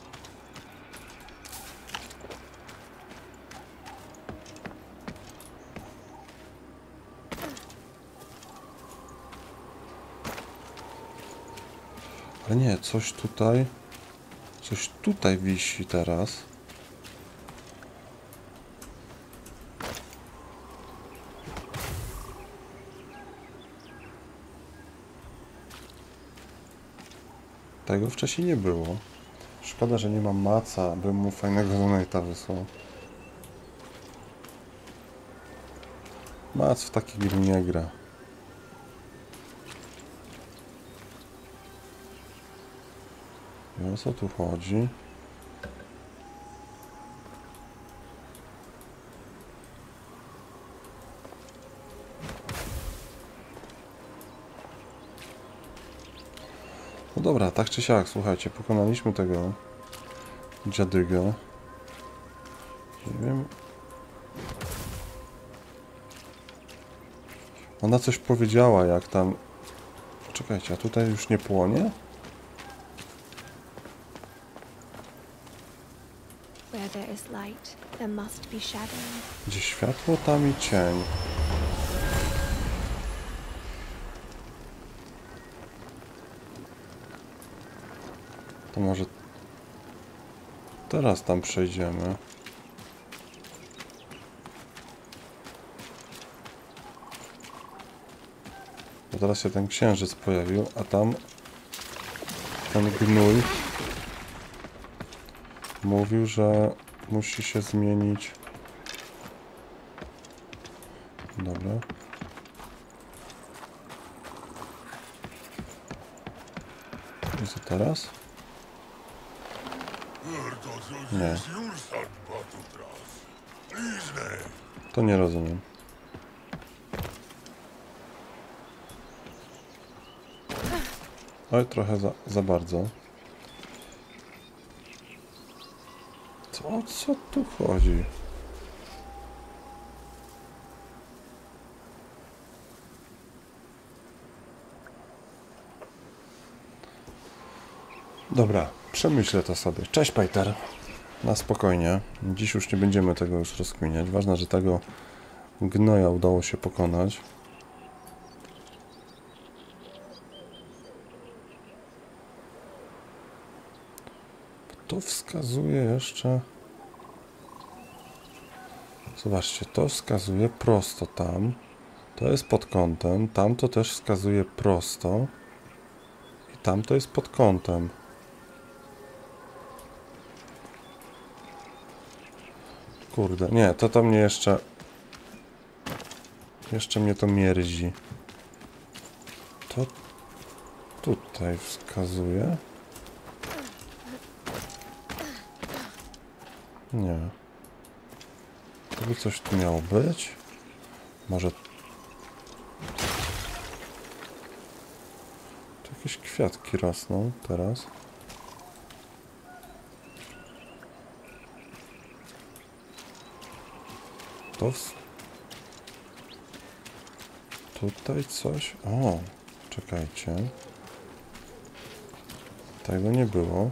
Ale nie, coś tutaj, coś tutaj wisi teraz. Tego wcześniej nie było. Szkoda, że nie mam maca, bym mu fajnego donate'a wysłał. Mac w takie gry nie gra. I o co tu chodzi? No dobra, tak czy siak, słuchajcie, pokonaliśmy tego dziadygę. Nie wiem. Ona coś powiedziała, jak tam... Czekajcie, a tutaj już nie płonie? Where there is light, there must be shadow. Gdzie światło, tam i cień. To może teraz tam przejdziemy. Bo teraz się ten księżyc pojawił, a tam ten gnój mówił, że musi się zmienić. Dobra. I co teraz? Nie. To nie rozumiem. Oj, trochę za, za bardzo. Co, o co tu chodzi? Dobra, przemyślę to sobie. Cześć, Peter. Na spokojnie. Dziś już nie będziemy tego już rozkminiać. Ważne, że tego gnoja udało się pokonać. To wskazuje jeszcze... Zobaczcie, to wskazuje prosto tam. To jest pod kątem. Tam to też wskazuje prosto. I tam to jest pod kątem. Kurde, nie, to to mnie jeszcze... Jeszcze mnie to mierdzi. To tutaj wskazuje. Nie. To by coś tu miało być. Może... Tu jakieś kwiatki rosną teraz. To w... Tutaj coś... O, czekajcie. Tego nie było.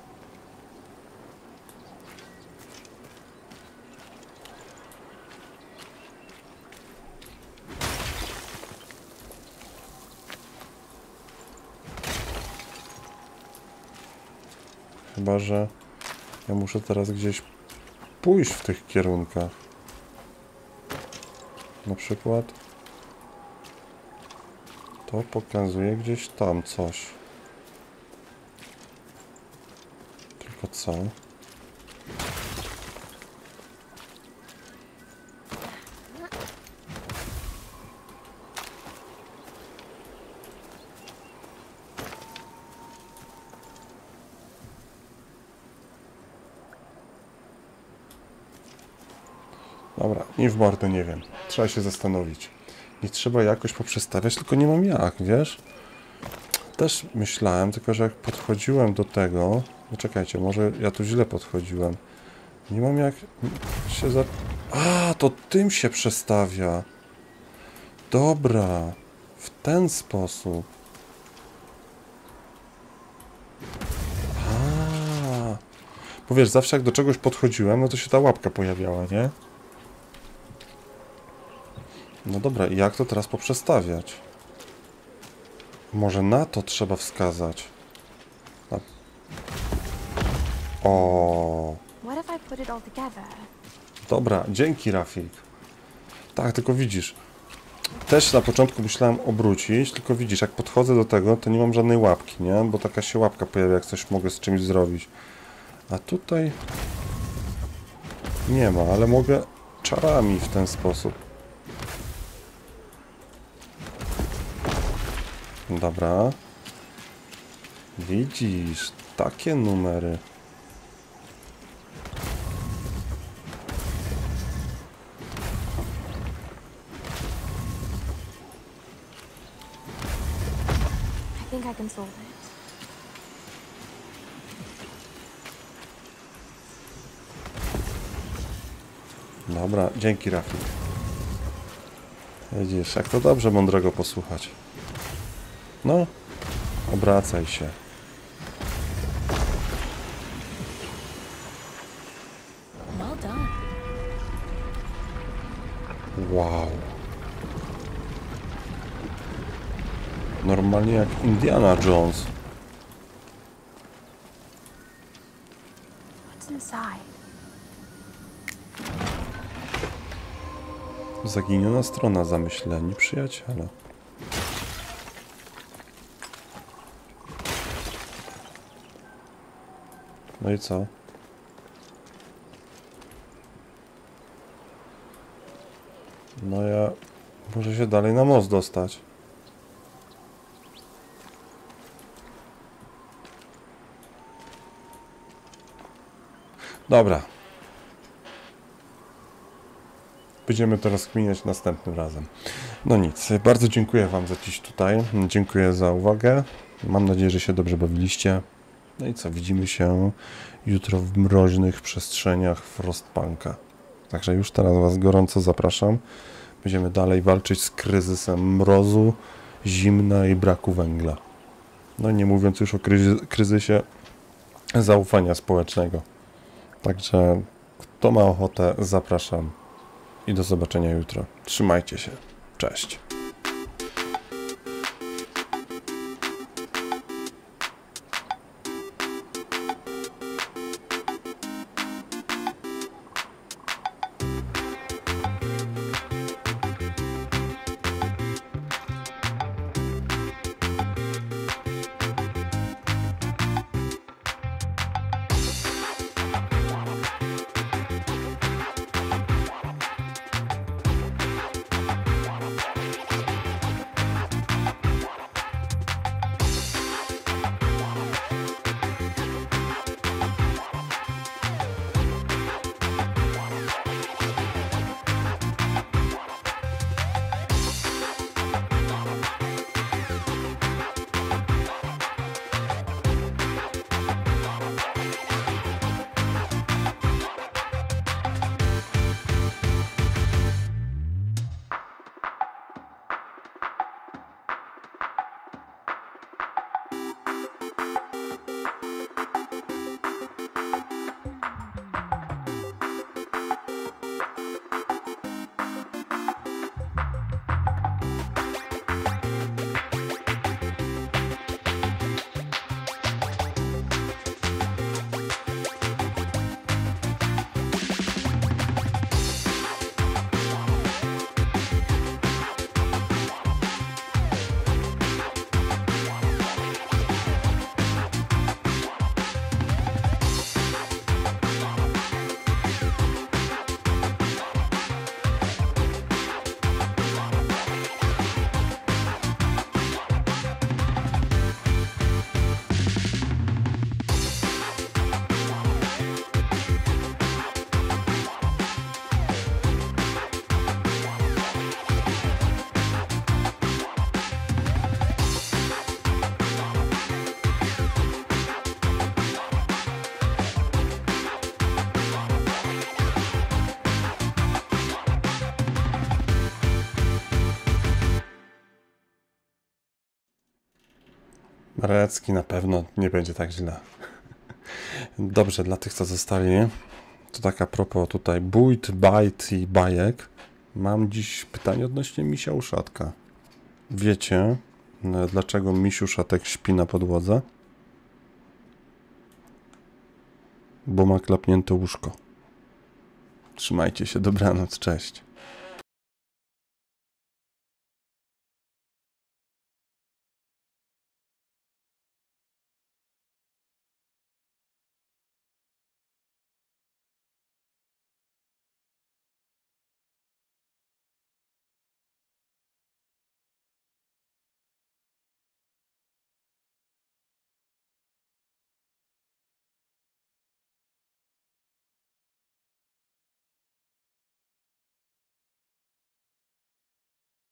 Chyba że ja muszę teraz gdzieś pójść w tych kierunkach. Na przykład to pokazuje gdzieś tam coś. Tylko co? Dobra, nie w mordę, nie wiem. Trzeba się zastanowić. Nie trzeba jakoś poprzestawiać, tylko nie mam jak, wiesz? Też myślałem, tylko że jak podchodziłem do tego... No czekajcie, może ja tu źle podchodziłem. Nie mam jak się za... A, to tym się przestawia. Dobra. W ten sposób. A. Bo wiesz, zawsze jak do czegoś podchodziłem, no to się ta łapka pojawiała, nie? No dobra, i jak to teraz poprzestawiać? Może na to trzeba wskazać. Na... O. Dobra, dzięki, Rafik. Tak, tylko widzisz. Też na początku myślałem obrócić, tylko widzisz, jak podchodzę do tego, to nie mam żadnej łapki, nie? Bo taka się łapka pojawia, jak coś mogę z czymś zrobić. A tutaj... Nie ma, ale mogę czarami w ten sposób. Dobra. Widzisz, takie numery. I think I can solve it. Dobra, dzięki, Rafik. Widzisz, jak to dobrze mądrego posłuchać. No, obracaj się. Well done. Wow. Normalnie jak Indiana Jones. What's inside? Zaginiona strona, zamyśleni przyjaciele. No i co? No ja muszę się dalej na most dostać. Dobra. Będziemy to rozkminiać następnym razem. No nic, bardzo dziękuję wam za dziś tutaj. Dziękuję za uwagę. Mam nadzieję, że się dobrze bawiliście. No i co, widzimy się jutro w mroźnych przestrzeniach Frostpunka. Także już teraz was gorąco zapraszam. Będziemy dalej walczyć z kryzysem mrozu, zimna i braku węgla. No nie mówiąc już o kryzy- kryzysie zaufania społecznego. Także kto ma ochotę, zapraszam i do zobaczenia jutro. Trzymajcie się. Cześć. Marecki na pewno nie będzie tak źle. Dobrze, dla tych, co zostali, to tak a propos tutaj bójt, bajt i bajek. Mam dziś pytanie odnośnie misia uszatka. Wiecie, dlaczego misiu szatek śpi na podłodze? Bo ma klapnięte łóżko. Trzymajcie się, dobranoc, cześć.